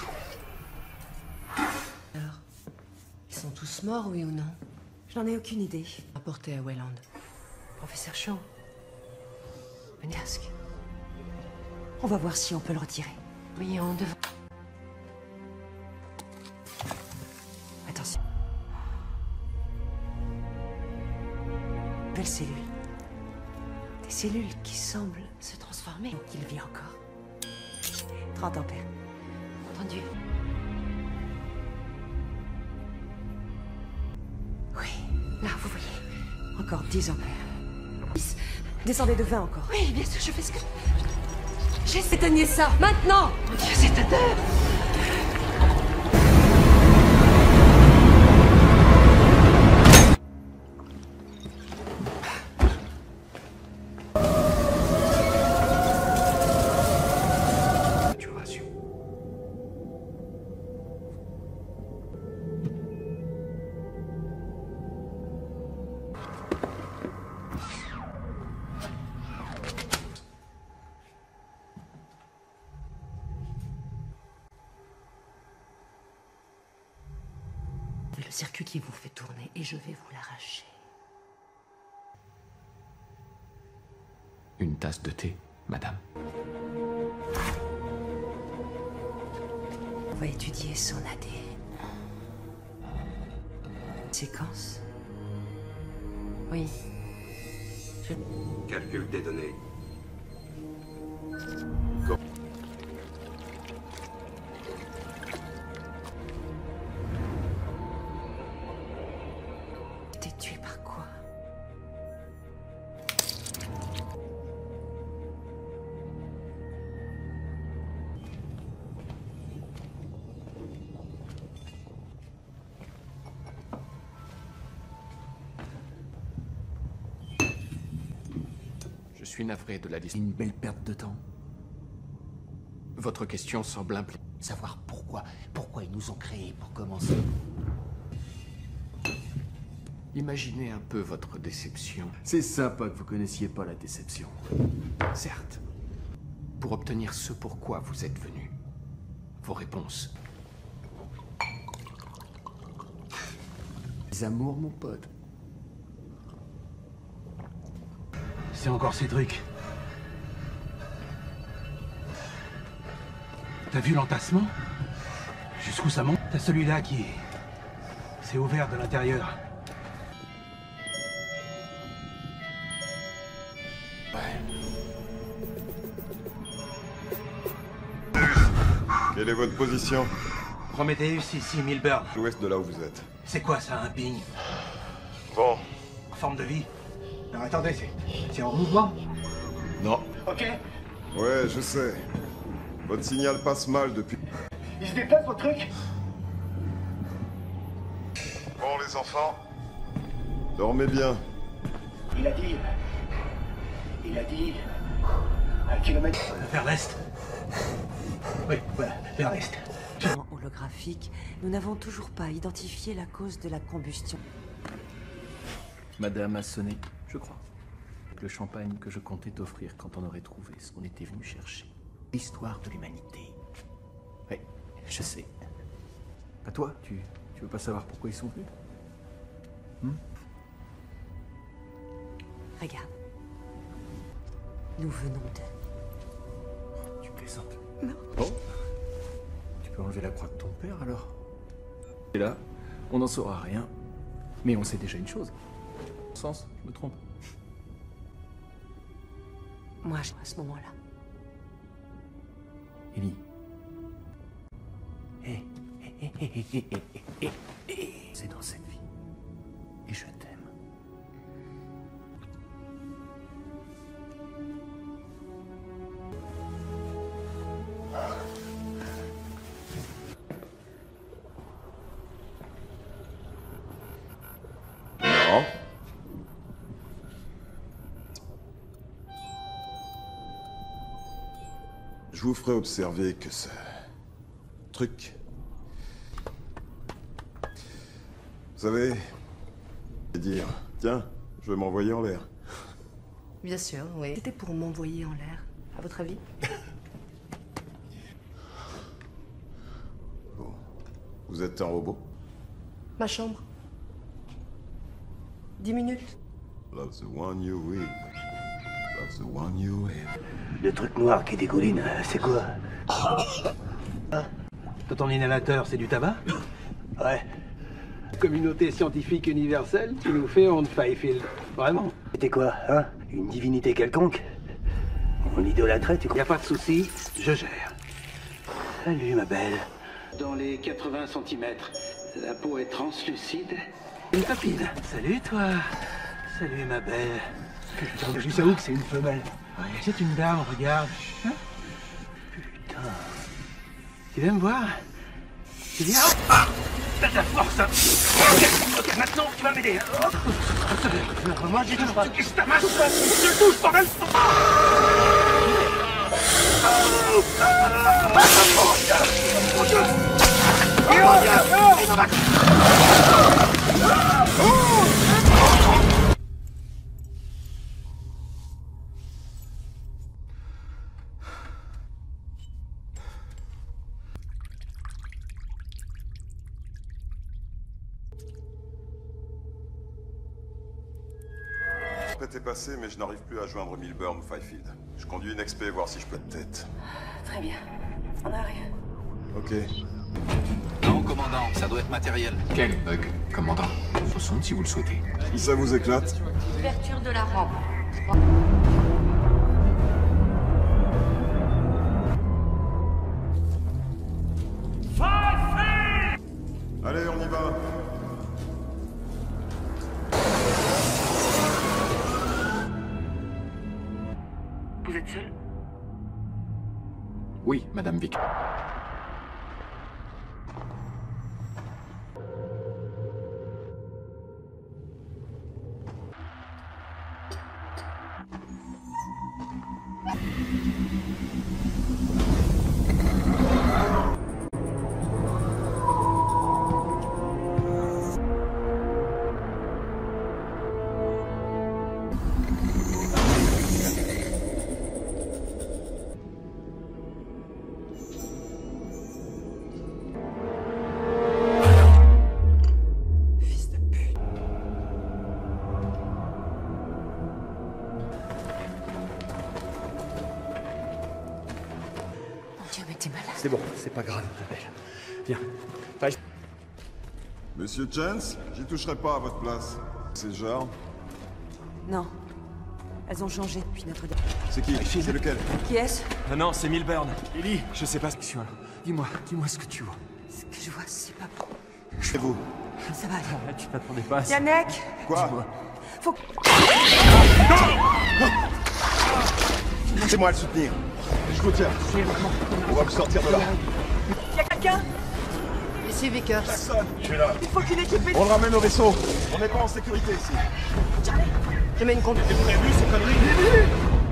Alors, ils sont tous morts, oui ou non? J'en ai aucune idée. Apporté à Wayland. Professeur Shaw. Un casque. On va voir si on peut le retirer. Oui, on devrait... Attention. Belle cellule. Des cellules qui semblent se transformer. Donc il vit encore. 30 ampères. Entendu. Oui, là, vous voyez. Encore 10 ampères. 10. Descendez de 20 encore. Oui, bien sûr, je fais ce que... J'essaie d'éteigner ça, maintenant! Mon Dieu, cette odeur! circuit qui vous fait tourner et je vais vous l'arracher. Une tasse de thé, madame. On va étudier son ADN. Séquence? Oui. Calcul des données. T'es tué par quoi? Je suis navré de la liste. Une belle perte de temps. Votre question semble impliquer. Savoir pourquoi. Pourquoi ils nous ont créés pour commencer. Imaginez un peu votre déception. C'est sympa que vous connaissiez pas la déception. Certes. Pour obtenir ce pourquoi vous êtes venu. Vos réponses. Les amours, mon pote. C'est encore ces trucs. T'as vu l'entassement? Jusqu'où ça monte? T'as celui-là qui... c'est ouvert de l'intérieur. Quelle est votre position? Prometheus, ici, Milburn. L'ouest de là où vous êtes. C'est quoi ça, un ping? Bon. Forme de vie? Non, attendez, c'est en mouvement? Non. Ok. Ouais, je sais. Votre signal passe mal depuis... Il se déplace, votre truc? Bon, les enfants. Dormez bien. Il a dit... 1 kilomètre... Vers l'est. Oui, voilà, vers l'est. Holographique, nous n'avons toujours pas identifié la cause de la combustion. Madame a sonné, je crois. Le champagne que je comptais t'offrir quand on aurait trouvé ce qu'on était venu chercher. L'histoire de l'humanité. Oui, je sais. Pas toi, tu veux pas savoir pourquoi ils sont venus? Regarde. Nous venons de... Tu plaisantes? Non. Bon. Tu peux enlever la croix de ton père, alors? Et là, on n'en saura rien. Mais on sait déjà une chose. Sens, je me trompe. Moi, à ce moment-là. Ellie. C'est dans cette vie. Et je t'aime. Non. Je vous ferai observer que ce truc... Vous savez... dire, tiens, je vais m'envoyer en l'air. Bien sûr, oui. C'était pour m'envoyer en l'air, à votre avis? Bon. Vous êtes un robot? Ma chambre. 10 minutes. Love's the one you with. Love's the one you with. Le truc noir qui dégouline, c'est quoi? Toi, ton inhalateur, c'est du tabac? Ouais. Communauté scientifique universelle, tu nous fais honte, Fifield. Vraiment. C'était quoi, hein? Une divinité quelconque? On idolâtrait, tu crois? Y a pas de souci, je gère. Salut, ma belle. Dans les 80 cm, La peau est translucide. une copine. Salut, toi. Salut, ma belle. Putain, je sais où que c'est une femelle. Ouais, c'est une dame, regarde. Hein? Putain. Tu viens me voir? Tu viens? Ah! T'as de la force, hein? Ok, maintenant, tu vas m'aider. Moi, j'ai tout ce qui se tamasse. Je touche, bordel! Mon Dieu! tempête est passée, mais je n'arrive plus à joindre Milburn ou Fifield. Je conduis une XP voir si je peux de tête. Très bien. On arrive. Ok. Non, commandant, ça doit être matériel. Quel bug, commandant? Faut sonde si vous le souhaitez. Si ça vous éclate. Ouverture de la rampe. Allez, on y va. Vous êtes seul? Oui, Madame Vick. C'est bon, c'est pas grave, Abel. Viens. Monsieur Chance, j'y toucherai pas à votre place. C'est le genre. Non. Elles ont changé depuis notre... C'est qui? C'est lequel? Qui est-ce? Ah non, c'est Milburn. Lily, je sais pas ce que tu vois. Dis-moi ce que tu vois. Ce que je vois, c'est pas bon. C'est vous. Ça va aller. Tu t'attendais pas à ça. Yannick! Quoi? Faut... Laissez-moi le soutenir. Je vous tiens. On va me sortir de là. Y'a quelqu'un? Ici, Vickers. Personne. Je suis là. Il faut qu'une équipe... On le ramène au vaisseau. On n'est pas en sécurité ici. Charlie! Je mets une compte. J'ai prévu ces conneries.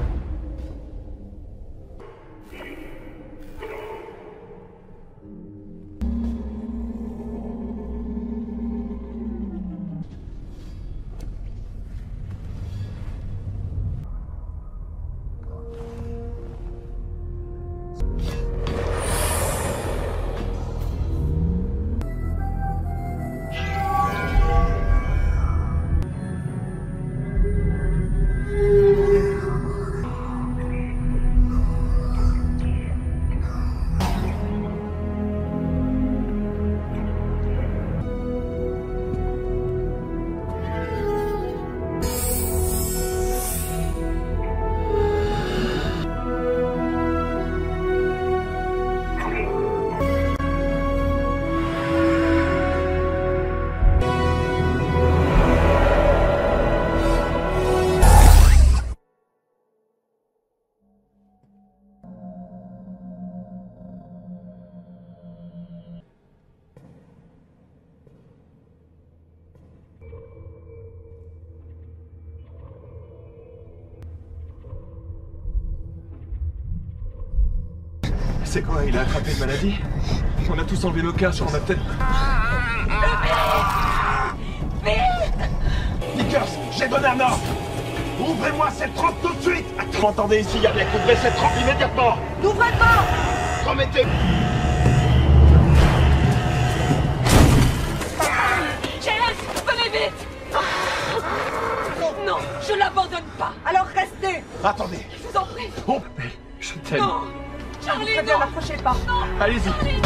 C'est quoi, il a attrapé une maladie? On a tous enlevé nos casques, on a peut-être... Vickers, j'ai donné un ordre. Ouvrez-moi cette rampe tout de suite. Vous m'entendez ici, Yannick? Ouvrez cette rampe immédiatement. N'ouvrez pas! Promettez. Jess, venez vite! Non, je l'abandonne pas. Alors restez. Attendez. Je vous en prie. Oh, Je t'aime. Non, Charlie, ne rapprochez pas. Allez-y. Charlie.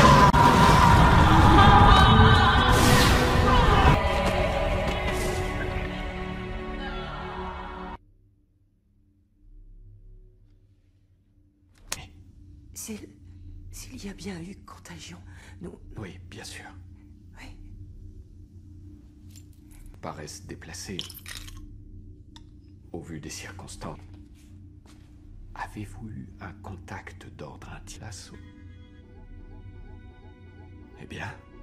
S'il y a bien eu contagion, nous... Oui, bien sûr. Oui. Paraissent déplacés. Au vu des circonstances. Avez-vous eu un contact d'ordre intime? Eh bien...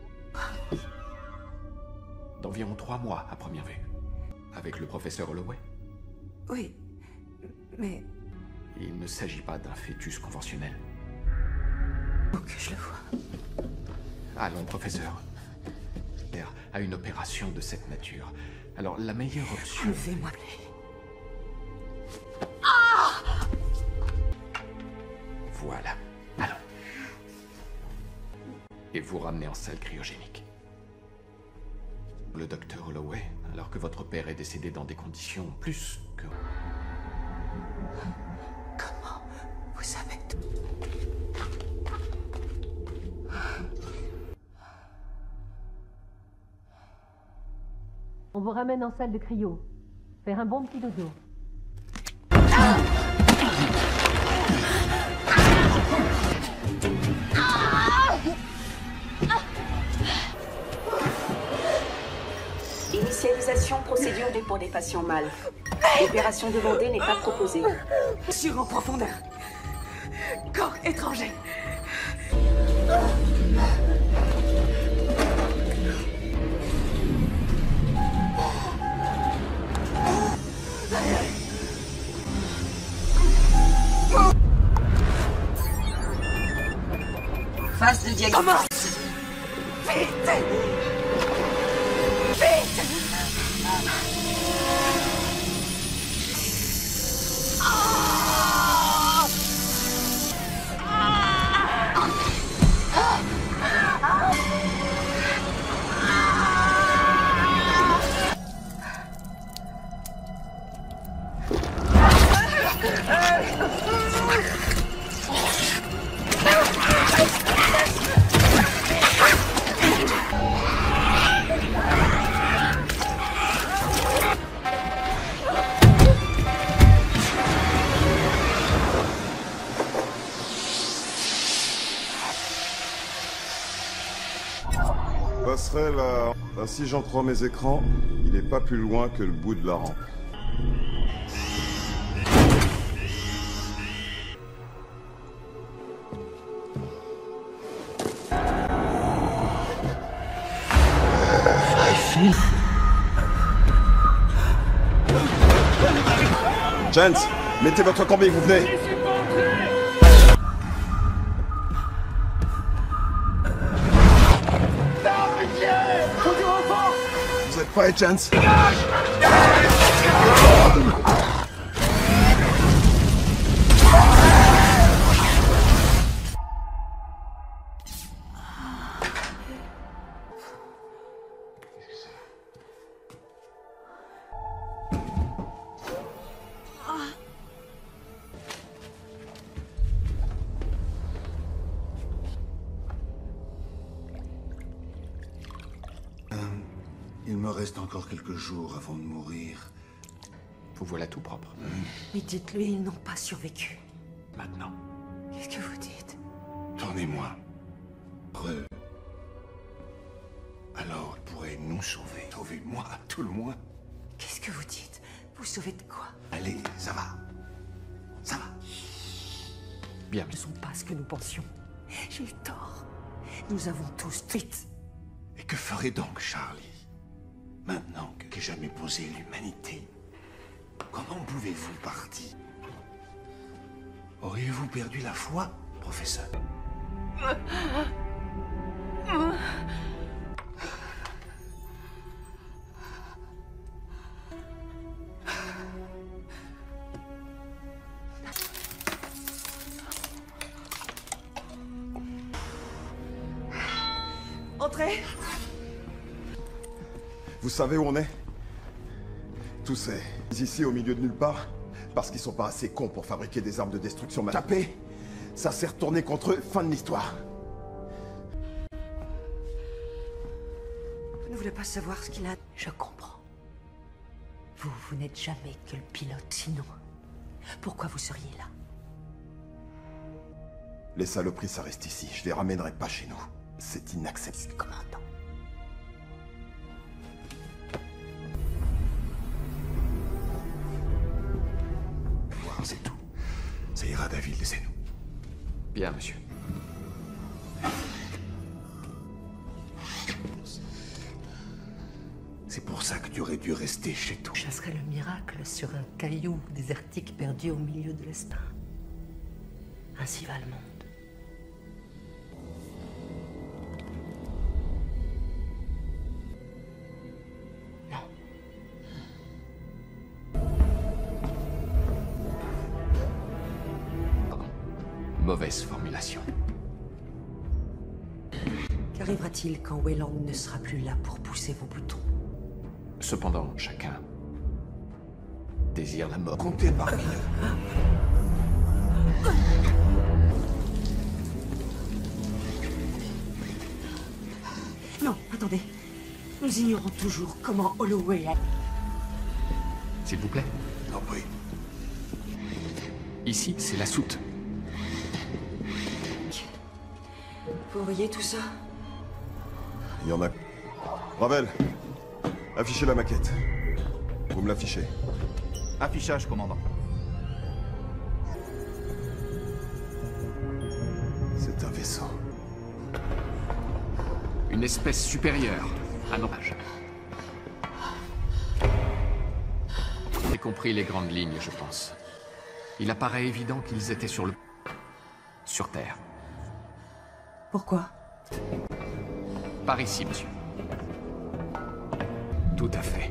D'environ 3 mois à première vue. Avec le professeur Holloway. Oui, mais... Il ne s'agit pas d'un fœtus conventionnel. Faut que je le vois. Allons, professeur. À une opération de cette nature. Alors, la meilleure option... Enlevez-moi. Voilà. Allons. Et vous ramenez en salle cryogénique. Le docteur Holloway alors que votre père est décédé dans des conditions plus que... Comment vous savez tout? On vous ramène en salle de cryo. Faire un bon petit dodo. Initialisation procédure pour des patients mâles. L'opération demandée n'est pas proposée. Sur en profondeur. Corps étranger. Phase de diagnostic. Commence. Vite. Vite. Passerelle à... Si j'en crois mes écrans, il est pas plus loin que le bout de la rampe. Jens, mettez votre combi, vous venez. Vous êtes prêts, Jens? Il me reste encore quelques jours avant de mourir. Vous voilà tout propre. Mais dites-lui, ils n'ont pas survécu. Maintenant. Qu'est-ce que vous dites? Tournez-moi. Alors, il pourrait nous sauver. Sauver moi, à tout le moins. Qu'est-ce que vous dites? Vous sauvez de quoi? Allez, ça va. Ça va. Bien. Ce ne sont pas ce que nous pensions. J'ai eu tort. Nous avons tous vite. Et que ferait donc Charlie? Maintenant que j'ai jamais posé l'humanité, comment pouvez-vous partir? Auriez-vous perdu la foi, professeur? Entrez. Vous savez où on est? Tous ces... ici au milieu de nulle part, parce qu'ils sont pas assez cons pour fabriquer des armes de destruction tapées, ça s'est retourné contre eux, fin de l'histoire. Vous ne voulez pas savoir ce qu'il a... Je comprends. Vous n'êtes jamais que le pilote, sinon... Pourquoi vous seriez là? Les saloperies, ça reste ici. Je les ramènerai pas chez nous. C'est inacceptable. Commandant. C'est tout. Ça ira, David, laissez-nous. Bien, monsieur. C'est pour ça que tu aurais dû rester chez toi. Je chasserai le miracle sur un caillou désertique perdu au milieu de l'espace. Ainsi va le monde. Mauvaise formulation. Qu'arrivera-t-il quand Weyland ne sera plus là pour pousser vos boutons? Cependant, chacun désire la mort. Comptez parmi Non, attendez. Nous ignorons toujours comment Holloway a... S'il vous plaît. Non, oui. Ici, c'est la soute. Vous voyez tout ça? Il y en a... Ravel, affichez la maquette. Vous me l'affichez. Affichage, commandant. C'est un vaisseau. Une espèce supérieure à nos âges. J'ai compris les grandes lignes, je pense. Il apparaît évident qu'ils étaient sur Terre. Pourquoi? Par ici, monsieur. Tout à fait.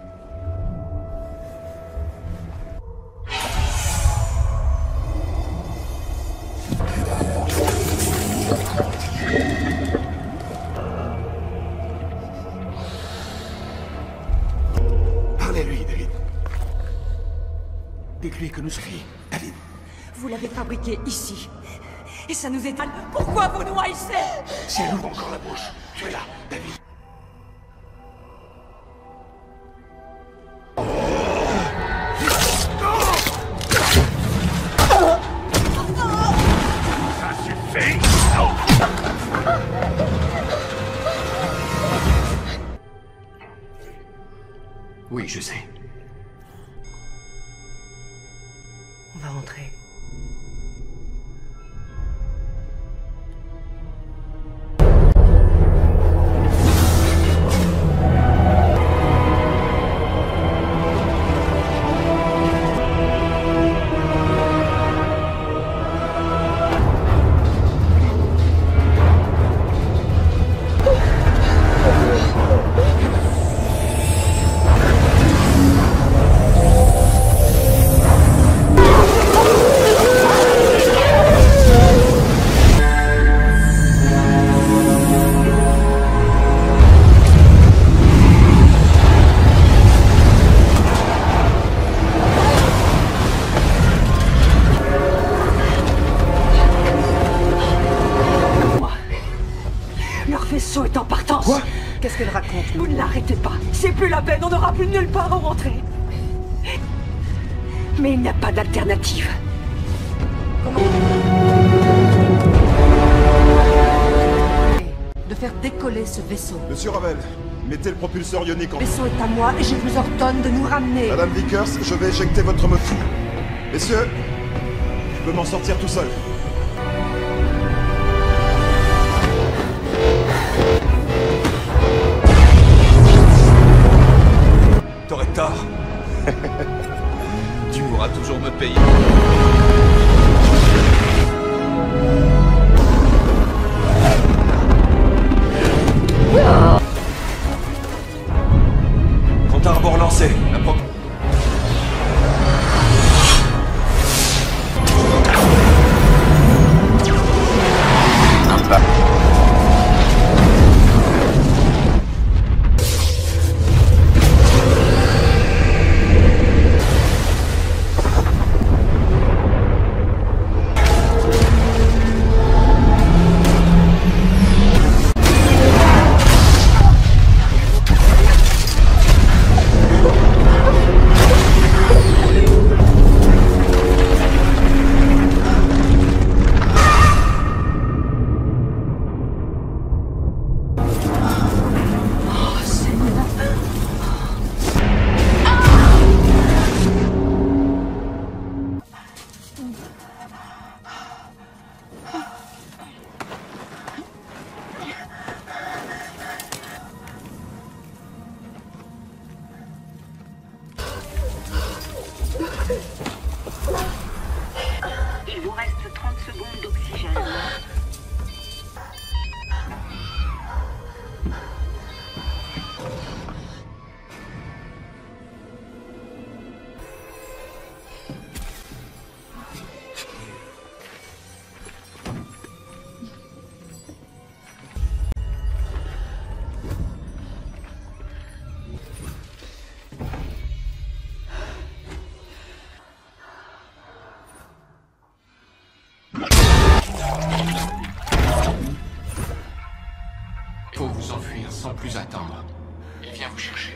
Parlez-lui, David. Dites-lui que nous suffit. David. Vous l'avez fabriqué ici. Et ça nous étonne. Pourquoi vous nous haïssez? Si elle ouvre encore la bouche, tuez-la, David. Ça suffit! Oui, je sais. On va rentrer. Est en partance. Quoi? Qu'est-ce qu'elle raconte? Vous ne l'arrêtez pas. C'est plus la peine, on n'aura plus nulle part où rentrer. Mais il n'y a pas d'alternative. De faire décoller ce vaisseau. Monsieur Ravel, mettez le propulseur ionique en... Le vaisseau est à moi et je vous ordonne de nous ramener. Madame Vickers, je vais éjecter votre moteur. Messieurs, je peux m'en sortir tout seul. T'aurais tort. Tu pourras toujours me payer. Compte à rebord lancé. plus attendre. Il vient vous chercher.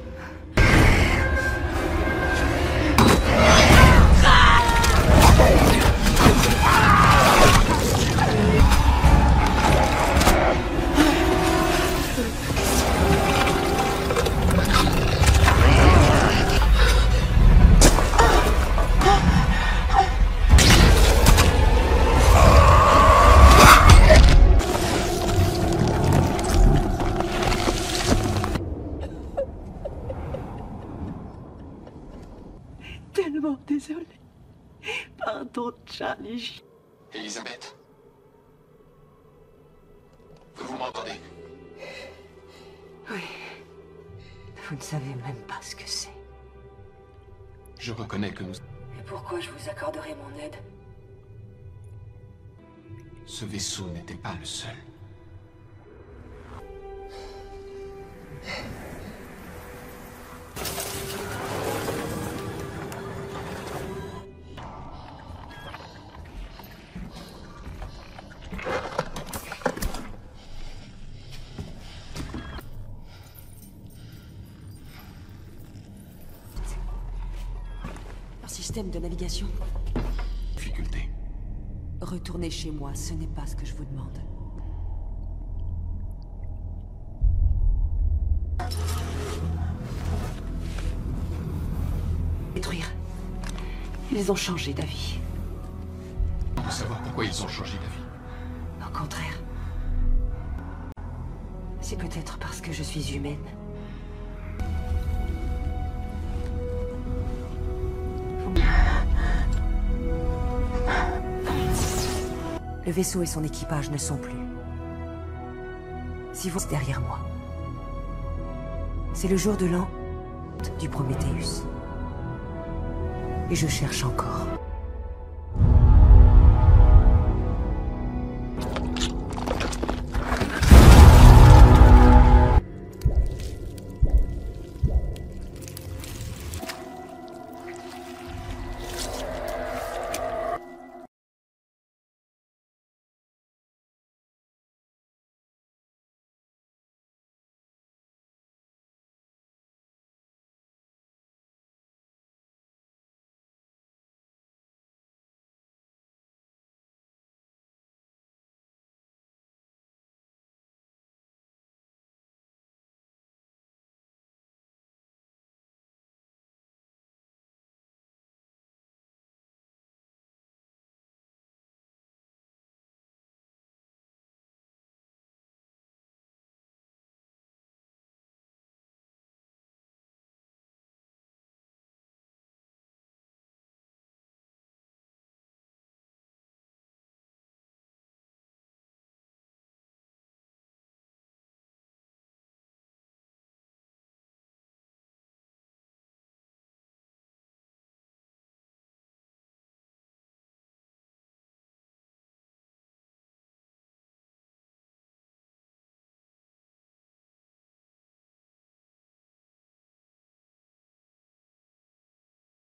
Tellement désolée. Pardon, Charlie. Elisabeth? Vous m'entendez? Oui. Vous ne savez même pas ce que c'est. Je reconnais que nous... Et pourquoi je vous accorderai mon aide? Ce vaisseau n'était pas le seul. Leur système de navigation. Difficulté. Retournez chez moi, ce n'est pas ce que je vous demande. Détruire. Ils ont changé d'avis. On veut savoir pourquoi ils ont changé d'avis. Au contraire. C'est peut-être parce que je suis humaine. Le vaisseau et son équipage ne sont plus. Si vous êtes derrière moi, c'est le jour de l'an du Prométhéeus. Et je cherche encore.